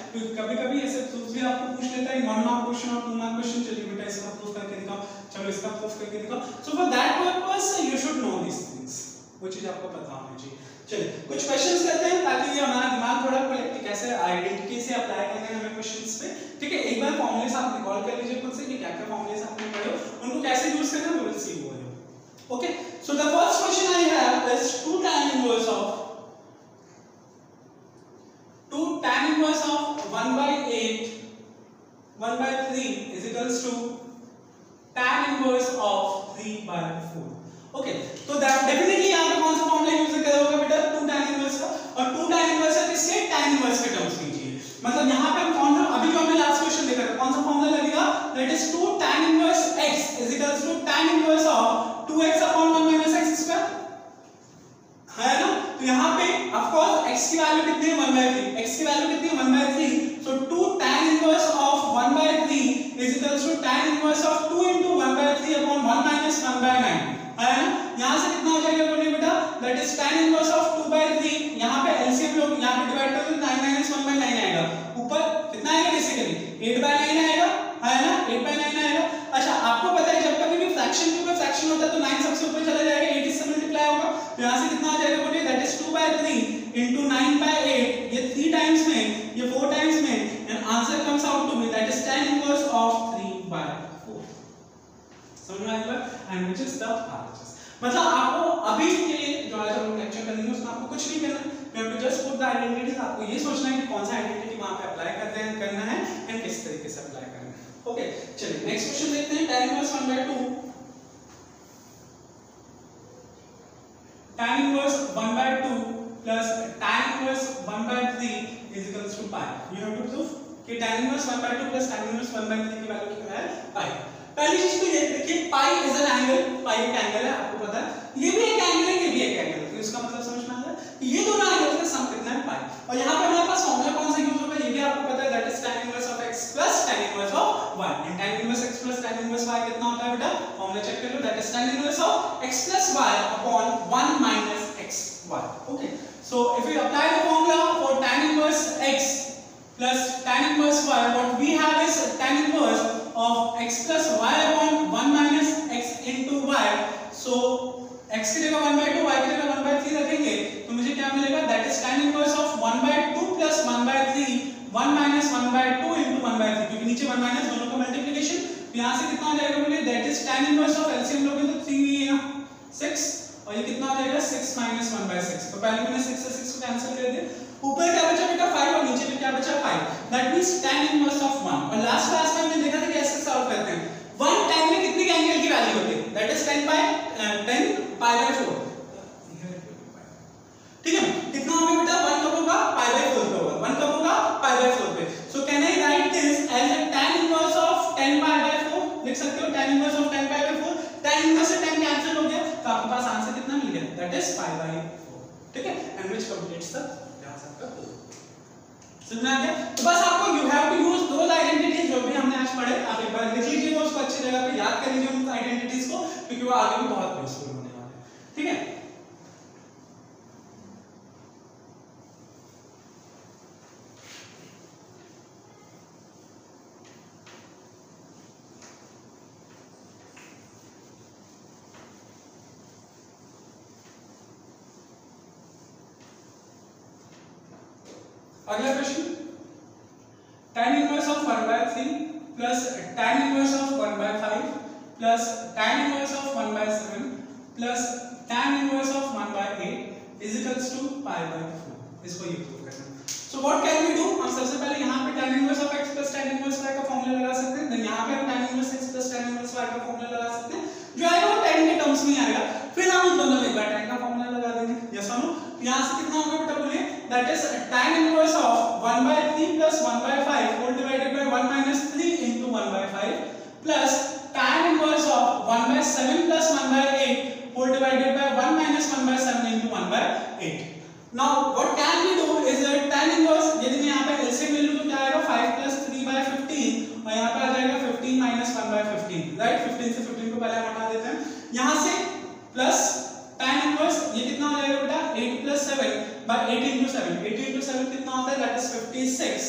क्योंकि कभी कभी ऐसे प्रूफ भी आपको पूछ लेता है वन मार्क क्वेश्चन और टू मार्क क्वेश्चन, चलिए बेटा इसका प्रूफ करके दिखाओ, चलो इसका प्रूफ करके दिखाओ। So for that purpose you should know this things, वो चीज आपको पता होनी चाहिए। चलिए कुछ क्वेश्चंस करते हैं ताकि ये हमारा दिमाग थोड़ा खुले कि कैसे आइडेंटिटी से अप्लाई करने हैं हमें क्वेश्चंस पे, ठीक है। एक बार फॉर्मूलेस आप रिकॉल कर लीजिए खुद से कि क्या क्या फॉर्मूलेस आपने पढ़े हो, उनको कैसे यूज करना है, वी विल सी वो। Okay, so the first question I have is two tan inverse of two tan inverse of one by eight one by three is equals to tan inverse of three by four. Okay, तो definitely यहां पे कौन सा formula use करोगे बेटा, to tan inverse का, और two tan inverse है किसके, tan inverse के टर्म्स कीजिए। मतलब यहां पे हम कौन सा, अभी जो हमने लास्ट क्वेश्चन देखा कौन सा फॉर्मूला लगेगा, that is two tan inverse x is equals to tan inverse of two x upon one minus x square, है ना। तो यहाँ पे ऑफ कोर्स x की वैल्यू कितनी है, वन by थ्री, x की वैल्यू कितनी है, one by three, so two tan inverse of one by three is equals to tan inverse of two into one by three upon one minus one by nine, है ना। यहाँ से कितना हो जाएगा बोलिए बेटा, that is tan inverse of two by three, यहाँ पे एलसीएम लोग यहाँ पे डिवाइड करोगे nine minus one by nine आएगा, ऊपर कितना आएगा बेसिकली एट by नाइन आएगा, है ना, एट by नाइन आएगा। अच्छा आपको पता है जब कभी भी फ्रैक्शन के ऊपर फ्रैक्शन होता है तो नाइन सबसे ऊपर चला जाएगा, एट इससे मल्टीप्लाई होगा, तो यहां से कितना आ जाएगा बोलिए, that is two by three into nine by eight, ये थ्री टाइम्स में, ये फोर टाइम्स में, and answer comes out to be that is tan inverse of three by four. समझ में आया, and which is the RHS. मतलब आपको अभी के लिए जो आज हम लेक्चर करेंगे उसमें आपको कुछ नहीं करना, you have to just put the identities, आपको ये सोचना है कि कौन सा आइडेंटिटी वहां पे अप्लाई करते हैं करना है एंड किस तरीके से अप्लाई करना है। ओके, चलिए नेक्स्ट क्वेश्चन देखते हैं, tan inverse one by two tan inverse one by two plus tan inverse one by three is equals to pi। you have to prove कि tan inverse one by two plus tan inverse one by three की value कितना है, pi। पहली चीज तो ये देखिए pi is an angle, pi एक एंगल है, आपको पता है, ये भी एक एंगल है, ये भी एक एंगल है, तो इसका मतलब समझ में आ गया कि ये दोनों एंगल्स का सम कितना है, pi। और यहाँ पे हमारे पास फॉर्मूला कौन सा यूज होगा, ये भी आपको पता है, that is tan inverse of x plus tan inverse of y, and tan inverse x plus tan inverse y कितना होता है बेटा, फॉर्मूला चेक कर लो, that is tan inverse of x plus y upon one minus xy। Okay, so if we apply the formula for tan inverse x plus tan inverse y, what we have is tan inverse of x plus y upon one minus x into y, so x की जगह one by to, y की जगह one by three रखेंगे तो मुझे क्या मिलेगा, that is tan inverse of one by two plus one by three, one minus one by two into one by three, क्योंकि नीचे वन minus दोनों का मल्टीप्लिकेशन, तो यहां से कितना आ जाएगा बोलिए, that is tan inverse of LCM लोगे तो थ्री है यहां सिक्स, और ये कितना हो जाएगा six minus one by six, तो पहले मैंने सिक्स से सिक्स को कैंसिल कर दिया, ऊपर क्या बचा बेटा फाइव और नीचे भी क्या बचा five, that means tan inverse of one. और लास्ट क्लास में हमने देखा था कि कैसे सॉल्व करते हैं, वन tan में कितने एंगल की वैल्यू होती है, that is ten by ten pi by four, ठीक है। कितना होगा बेटा, वन कब होगा, pi by फोर पे होगा, वन कब होगा, pi by फोर पे। So can I write this as a tan inverse of ten pi by four, लिख सकते हो tan inverse of ten pi by four, tan inverse से टेन कैंसिल हो गया तो आपके पास आंसर कितना मिल गया, that is pi by four, ठीक है, and which completes the answer का प्रूफ। समझ में आ गया, तो बस आपको you have to use those identities जो भी हमने आज पढ़े, आप एक बार लिख लीजिएगा उसको अच्छी जगह पे, याद कर लीजिए उन आइडेंटिटीज को, क्योंकि वो आगे भी बहुत यूजफुल होने वाले हैं, ठीक है। अगला question, tan inverse of one by three plus tan inverse of one by five plus tan inverse of one by seven plus tan inverse of one by eight is equals to pi by four, इसको ये prove करना है। So what can we do, हम सबसे पहले यहाँ पे tan inverse of x plus tan inverse y का फॉर्मूला लगा सकते हैं, देन यहाँ पे हम tan inverse x plus tan inverse y का फॉर्मूला लगा सकते हैं, जो आएगा वो tan के टर्म्स में आएगा, फिर हम उन दोनों में एक बार tan का फॉर्मूला लगा देंगे, यस और नो। यहाँ से कितना होगा बेटा बोलिए, that is tan inverse of one by three plus one by five whole divided by one minus three into one by five plus tan inverse of one by seven plus one by eight whole divided by one minus one by seven into one by eight. Now what can we do is that tan inverse, यदि मैं यहाँ पे LCM ले लूँ तो क्या आएगा, five plus three by fifteen, और यहाँ पे आ जाएगा fifteen minus one by fifteen, right, fifteen से फिफ्टीन को पहले हटा देते हैं, यहाँ से प्लस tan inverse, ये कितना हो जाएगा बेटा, eight plus seven by eight into seven, eight into seven कितना होता है, that is फिफ्टी सिक्स,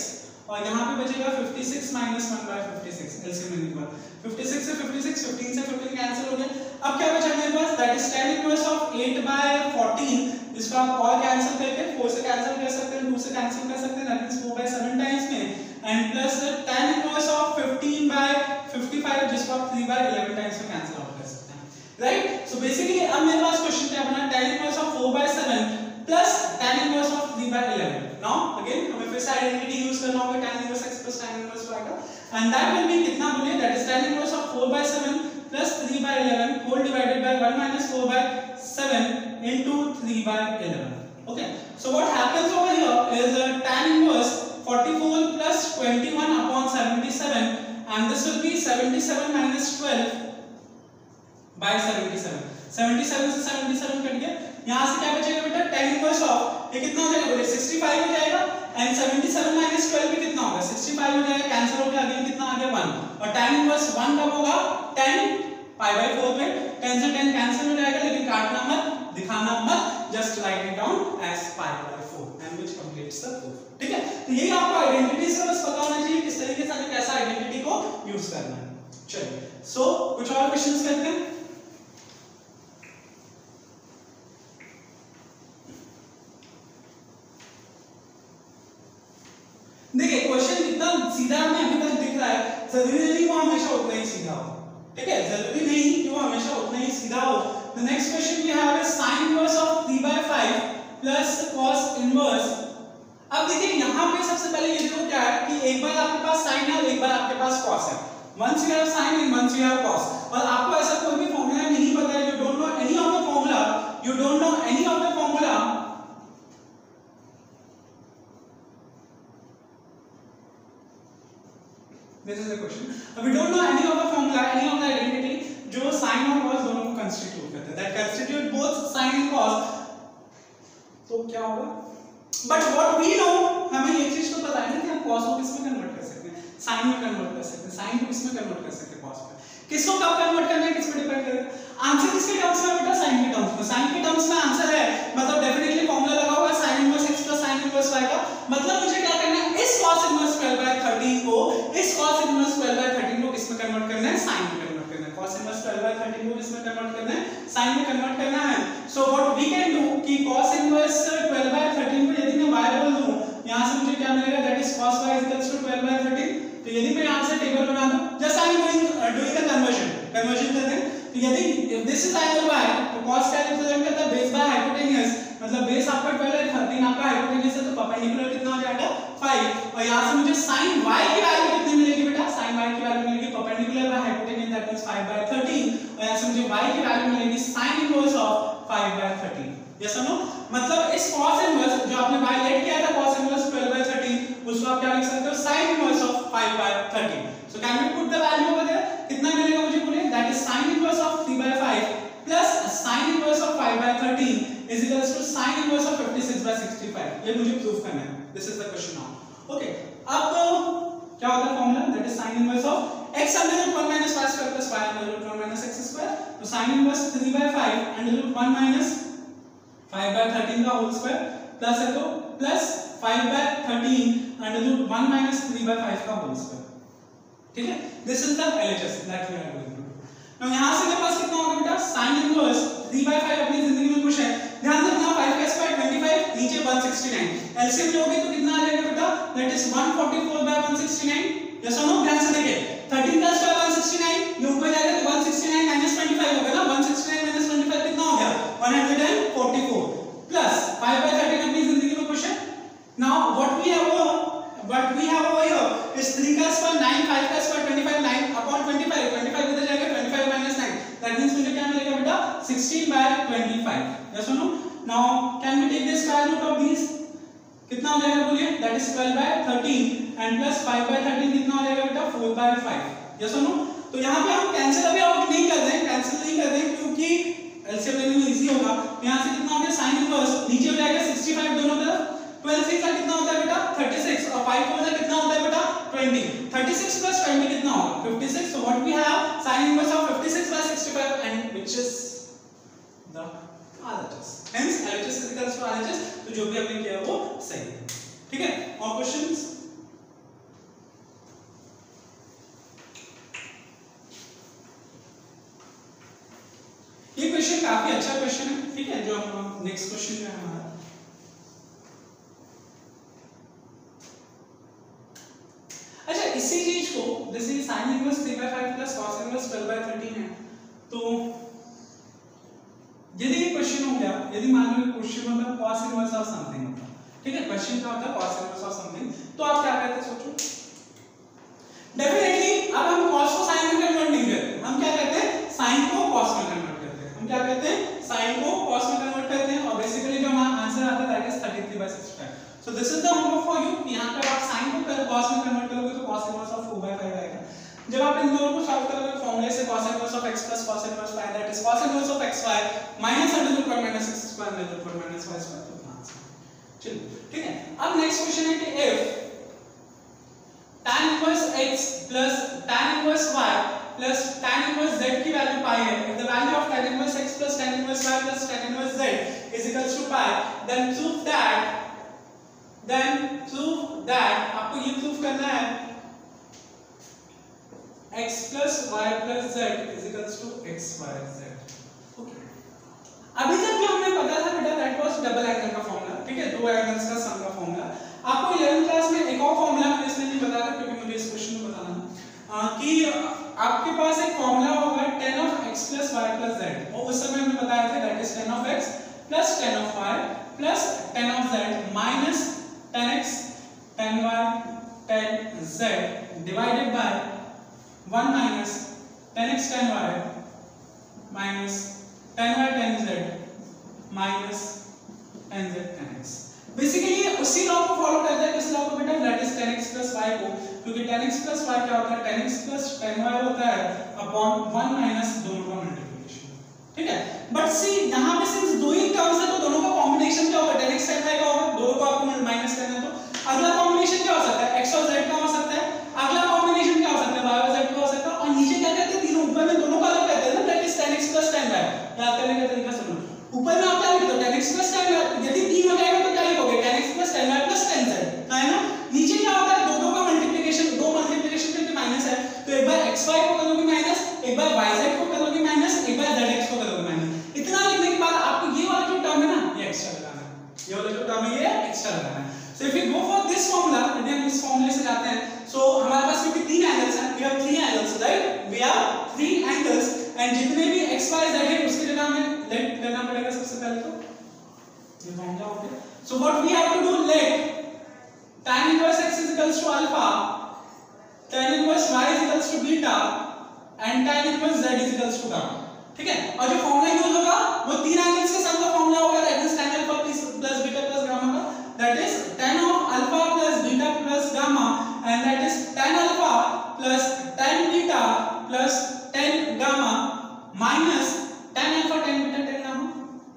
और यहाँ पे बचेगा fifty six minus one by fifty six, LCM लेने के बाद फिफ्टी सिक्स से फिफ्टी सिक्स, फिफ्टीन से फिफ्टीन कैंसिल हो गया। अब क्या बचा मेरे पास, that is tan inverse of eight by fourteen, इसको आप और कैंसिल करके फोर से कैंसिल कर सकते हैं, टू से कैंसिल कर सकते हैं, that means four by seven times में, and plus tan inverse of fifteen by fifty five, जिसको आप थ्री बाय इलेवन टाइम्स में कैंसिल आउट कर सकते हैं, राइट। सो बेसिकली अब मेरे पास क्वेश्चन क्या बना, tan inverse of four by seven plus tan inverse of three by eleven. Now again हमें फिर से आइडेंटिटी यूज करना होगा, tan inverse x plus tan inverse y का, एंड दैट विल बी कितना बोलिए, that is tan inverse of four by seven plus three by eleven whole divided by one minus four by seven into three by eleven. Okay, so what happens over here is uh, tan inverse forty-four plus twenty-one upon seventy-seven, and this will be seventy-seven minus twelve by seventy-seven. seventy-seven से seventy-seven cut गया, यहाँ से क्या बचेगा बेटा, tan inverse of ये कितना हो जाएगा बोले sixty-five हो जाएगा, एंड seventy-seven minus twelve भी कितना होगा sixty-five हो जाएगा, कैंसिल हो गया, अगेन कितना आ गया one, और tan inverse one कब होगा, ten पाई बाय फोर पे, ten से ten कैंसिल हो जाएगा, लेकिन काटना मत, दिखाना मत, just write it down as pi by four and which completes the proof, ठीक है। तो यही आपको आइडेंटिटी से बस पता होना चाहिए किस तरीके से हमें कैसा आइडेंटिटी को यूज करना है। चलिए, सो so, कुछ और क्वेश्चंस करते हैं। देखिए क्वेश्चन जितना सीधा हमें अभी तक दिख रहा है, जरूरी नहीं वो हमेशा उतना ही सीधा हो, ठीक है, जरूरी नहीं कि वो हमेशा उतना ही सीधा हो। The next question we have is sin inverse of three by five plus cos inverse. अब देखिए यहाँ पे सबसे पहले ये देखो क्या है कि एक बार आपके पास sin है और एक बार आपके पास cos है, once you have sin and once you have cos, और आपको ऐसा कोई भी फॉर्मूला नहीं पता है, you don't know any of the formula, you don't know any of the formula, this is the question, we don't know any of the formula, any of the identity जो sin और cos दोनों को constitute करते हैं, that constitute both sin and cos, तो क्या होगा, but what we know, हमें ये चीज तो पता है ना कि हम cos को किसमें कन्वर्ट कर सकते हैं, sin में कन्वर्ट कर सकते हैं, sin को किसमें कन्वर्ट कर सकते हैं, cos में, किसको कब कन्वर्ट करना है, किस पे डिपेंड करेगा, आंसर किसके टर्म्स में बेटा, sin के टर्म्स में, sin के टर्म्स में आंसर है, मतलब डेफिनेटली फॉर्मूला लगा होगा sin inverse x plus sin inverse y का, मतलब मुझे क्या करना है, इस cos inverse twelve by thirteen को, इस cos inverse twelve by thirteen को किसमें कन्वर्ट करना है, sin में कन्वर्ट करना है, cos inverse twelve by thirteen को किसमें कन्वर्ट करना है, sin में कन्वर्ट करना है। So what we can do कि cos inverse twelve by thirteen को यदि मैं y बोल दूं, यहां से मुझे क्या मिलेगा, that is cos y twelve by thirteen, तो यदि मैं यहां से टेबल बना दूं, just I am doing doing the conversion, conversion करते हैं, तो यदि if this is angle y, तो cos क्या रिप्रेजेंट करता है, बेस बाय हाइपोटेन्यूज, मतलब बेस आपका twelve है, thirteen आपका हाइपोटेन्यूज है, तो परपेंडिकुलर कितना हो जाएगा five, और यहां से मुझे sin y की वैल्यू कितनी मिलेगी बेटा, sin y की वैल्यू मिलेगी perpendicular by hypotenuse, that means five by thirteen, और यहां से मुझे y की वैल्यू मिलेगी sin inverse of five by thirteen, yes और नो, मतलब इस cos इनवर्स जो आपने y लेट किया था cos inverse twelve by thirteen, उसको आप क्या लिख सकते हो, sin inverse of five by thirteen, so can we put the value over there, कितना मिलेगा मुझे बोलिए, that is sin inverse of three by five plus sin inverse of five by thirteen is equals to sin inverse of fifty-six by sixty-five, ये मुझे prove करना है, this is the question now. Okay, अब क्या होता है formula, that is sin inverse of x under root one minus y square plus y under root one minus x square, तो sin inverse three by five under root one minus five by thirteen का whole square plus है तो plus five by thirteen under root one minus three by five का whole square, ठीक है, this is the L H S that we are going to do. Now यहां से मेरे पास कितना होगा बेटा, sin inverse three by five अपनी जिंदगी में कुछ है, ध्यान रखना five का स्क्वायर twenty-five, नीचे one sixty-nine, एलसीएम लोगे तो कितना आ जाएगा बेटा, that is one forty-four by one sixty-nine, yes और नो, ध्यान से देखिए thirteen का स्क्वायर one sixty-nine, ये ऊपर जाएगा तो one sixty-nine minus twenty-five होगा ना, one sixty-nine minus twenty-five कितना हो गया, one forty-four plus five by thirteen अपनी जिंदगी में कुछ है। Now what we have what we have over here is three का स्क्वायर nine, five का square twenty-five, nine upon twenty-five, twenty-five इधर जाएगा, twenty-five minus nine, that means मुझे क्या मिलेगा बेटा, sixteen by twenty-five, यस और no. Now can we take the square root of this, कितना हो जाएगा बोलिए, that is twelve by thirteen and plus five by thirteen कितना हो जाएगा बेटा, four by five, यस और नो। तो यहां पे हम कैंसिल अभी आउट नहीं कर रहे हैं, कैंसिल नहीं कर रहे हैं क्योंकि एलसीएम लेने में इजी होगा। यहां से कितना हो गया, sin इनवर्स नीचे हो जाएगा sixty-five दोनों तरफ, twelve से कितना होता है बेटा thirty-six, और five फोर से कितना होता है बेटा twenty, thirty-six plus twenty कितना होगा fifty-six, so what we have sin inverse of fifty-six by sixty-five and which is the R H S, hence L H S is equals to R H S, तो जो भी हमने किया वो सही है, ठीक है। और क्वेश्चंस, अब नेक्स्ट क्वेश्चन है हमारा, अच्छा इसी चीज को जैसे sin inverse three by five plus cos inverse twelve by thirteen है, तो यदि ये क्वेश्चन हो गया, यदि मान लो क्वेश्चन मतलब cos इनवर्स ऑफ समथिंग होता, ठीक है, क्वेश्चन क्या होता है cos इनवर्स ऑफ समथिंग, तो आप क्या कहते हैं सोचो। डेफिनेटली अब हम cos को sin में कन्वर्ट नहीं करते, हम क्या करते हैं sin को cos में कन्वर्ट करते हैं, हम क्या कहते हैं sin को cos में कन्वर्ट करते हैं, और बेसिकली जो हमारा आंसर आता है that is thirty three by sixty five. So this is the homework for you, यहां पर आप sin को cos में कन्वर्ट करोगे तो cos inverse of four by five आएगा। जब आप इन दोनों को सॉल्व करोगे फॉर्मूले से cos inverse of x plus cos inverse y that is cos inverse of xy minus under the square minus x square under the square minus y square, तो answer चलिए ठीक है। अब नेक्स्ट क्वेश्चन है कि if tan inverse x plus tan inverse y plus tan inverse z की value pi है, if the value of tan inverse x plus tan inverse y plus tan inverse z is equals to pi, then prove that then prove that आपको ये prove करना है x plus y plus z is equals to x y z। Okay, अभी तक जो हमने पता था बेटा दैट वाज डबल एंगल का फॉर्मूला, ठीक है, दो एंगल्स का सम का फॉर्मूला। आपको इलेवेंथ क्लास में एक और फॉर्मूला मैंने इसलिए नहीं बताया क्योंकि मुझे इस क्वेश्चन में बताना है कि आपके पास एक फॉर्मूला होगा tan of x plus y plus z, और उस समय हमने बताया था that is tan of x plus tan of y plus tan of z minus tan x tan y tan z divided by one minus tan x tan y minus tan y tan z minus tan z tan x। Basically उसी law को follow करता है, किस law को बेटा, that is tan x plus y को, क्योंकि tan x plus y क्या होता है, tan x plus tan y होता है अपॉन वन माइनस दोनों का मल्टीप्लिकेशन, ठीक है। बट सी यहां पे सिंस दो ही टर्म्स है तो दोनों का कॉम्बिनेशन क्या होगा, tan x tan y का होगा, दोनों को आपको माइनस करना है तो अगला कॉम्बिनेशन क्या हो सकता है, x और z का हो सकता है, अगला कॉम्बिनेशन क्या हो सकता है, y और z का हो सकता है, और नीचे क्या करते हैं तीनों ऊपर में दोनों का अलग करते हैं ना, that is tan x plus tan y। याद करने का तरीका सुनो, ऊपर में आप क्या लिखते हो tan x plus tan y, यदि तीन हो जाएगा तो क्या लिखोगे tan x plus tan y plus tan z, है ना। नीचे क्या होता है दो दो का मल्टीप्लिकेशन, दो मल्टीप्लिकेशन करके माइनस है, तो एक बार xy को करोगे माइनस, एक बार yz को करोगे माइनस, एक बार zx को करोगे माइनस। इतना लिखने के बाद आपको ये वाला जो टर्म है ना ये एक्स्ट्रा लगाना है, ये वाला जो टर्म है ये एक्स्ट्रा लगाना है। So if we go for this formula, यदि हम इस फॉर्मूले से जाते हैं, so हमारे पास क्योंकि तीन एंगल्स हैं, we have three angles, right? We have three angles, and जितने भी x, y, z है उसकी जगह हमें let करना पड़ेगा सबसे पहले तो ये फॉर्मूला हो गया। So what we have to do, let tan inverse x is equals to alpha, tan inverse y is equals to beta, and tan inverse z is equals to gamma, ठीक है। और जो फॉर्मूला यूज होगा वो तीन angles के सम का formula होगा, that is tan alpha plus beta plus gamma का, that is tan of alpha plus beta plus gamma, and that is tan alpha plus tan beta plus tan gamma minus tan alpha tan beta tan gamma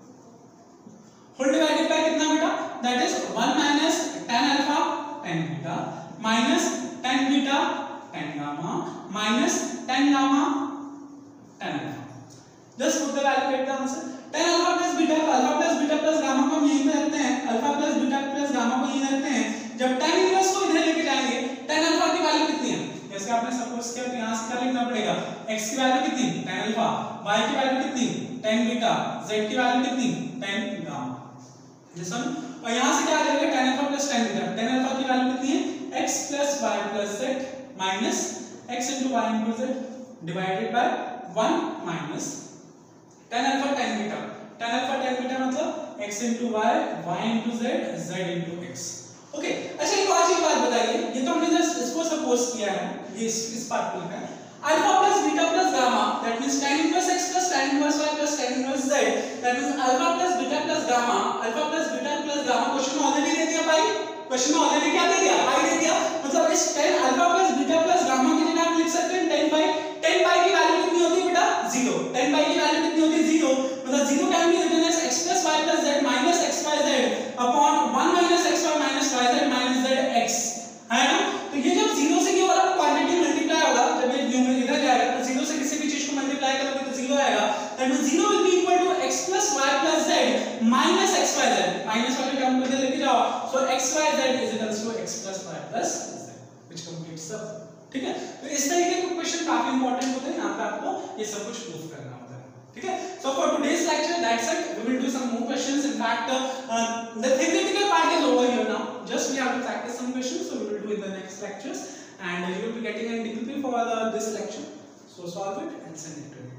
whole divided by कितना बेटा, that is one minus tan alpha tan beta minus tan beta tan gamma minus tan gamma tan alpha। just put the value, get the answer। tan alpha plus beta, alpha plus beta plus gamma को हम यहीं पे रखते हैं, alpha plus beta plus gamma को यहीं रखते हैं। जब tan इनवर्स को इधर लेके जाएंगे, tan alpha की वैल्यू कितनी है, जैसे आपने सपोज किया तो यहां से क्या लिखना पड़ेगा, x की वैल्यू कितनी tan alpha, y की वैल्यू कितनी tan beta, z की वैल्यू कितनी tan gamma, जैसा। और यहां से क्या आ जाएगा tan alpha plus tan beta, tan alpha की वैल्यू कितनी है x plus y plus z minus x into y into z divided by one minus tan alpha tan beta, tan alpha tan beta मतलब x into y, y into z, z into x। Okay, अच्छा एक और चीज बात बताइए, ये तो हमने जस्ट इसको सपोज किया है, ये इस, इस पार्ट को लिखा है alpha plus beta plus gamma, that means tan inverse x plus tan inverse y plus tan inverse z, that means alpha plus beta plus gamma, alpha plus beta plus gamma question में already दे दिया भाई, question में already क्या दे दिया पाई दे दिया, मतलब इस tan alpha plus beta plus gamma की जगह आप लिख सकते हैं tan pi, tan pi की वैल्यू कितनी होती है बेटा जीरो, tan pi की वैल्यू कितनी होती है जीरो, मतलब zero can be written as x plus y plus z minus xyz upon one minus xy minus yz minus zx, है ना। तो ये जब जीरो से ये वाला क्वांटिटी मल्टीप्लाई होगा, जब ये न्यूमरेटर इधर जाएगा तो जीरो से किसी भी चीज को मल्टीप्लाई करोगे तो जीरो आएगा, that means zero will be equal to x plus y plus z minus xyz, minus वाले टर्म को इधर लेके जाओ, सो xyz is equals to x plus y plus z which completes सब, ठीक है। तो इस तरीके के क्वेश्चन काफी इंपॉर्टेंट होते हैं, यहां पे आपको ये सब कुछ प्रूफ करना होता है। ठीक है. So for today's lecture that's it. We will do some more questions. In fact uh, uh, the theoretical part is over here now. Just we have to practice some questions, so we will do in the next lectures, and uh, you will be getting an D P P for uh, this lecture. So solve it and send it to me.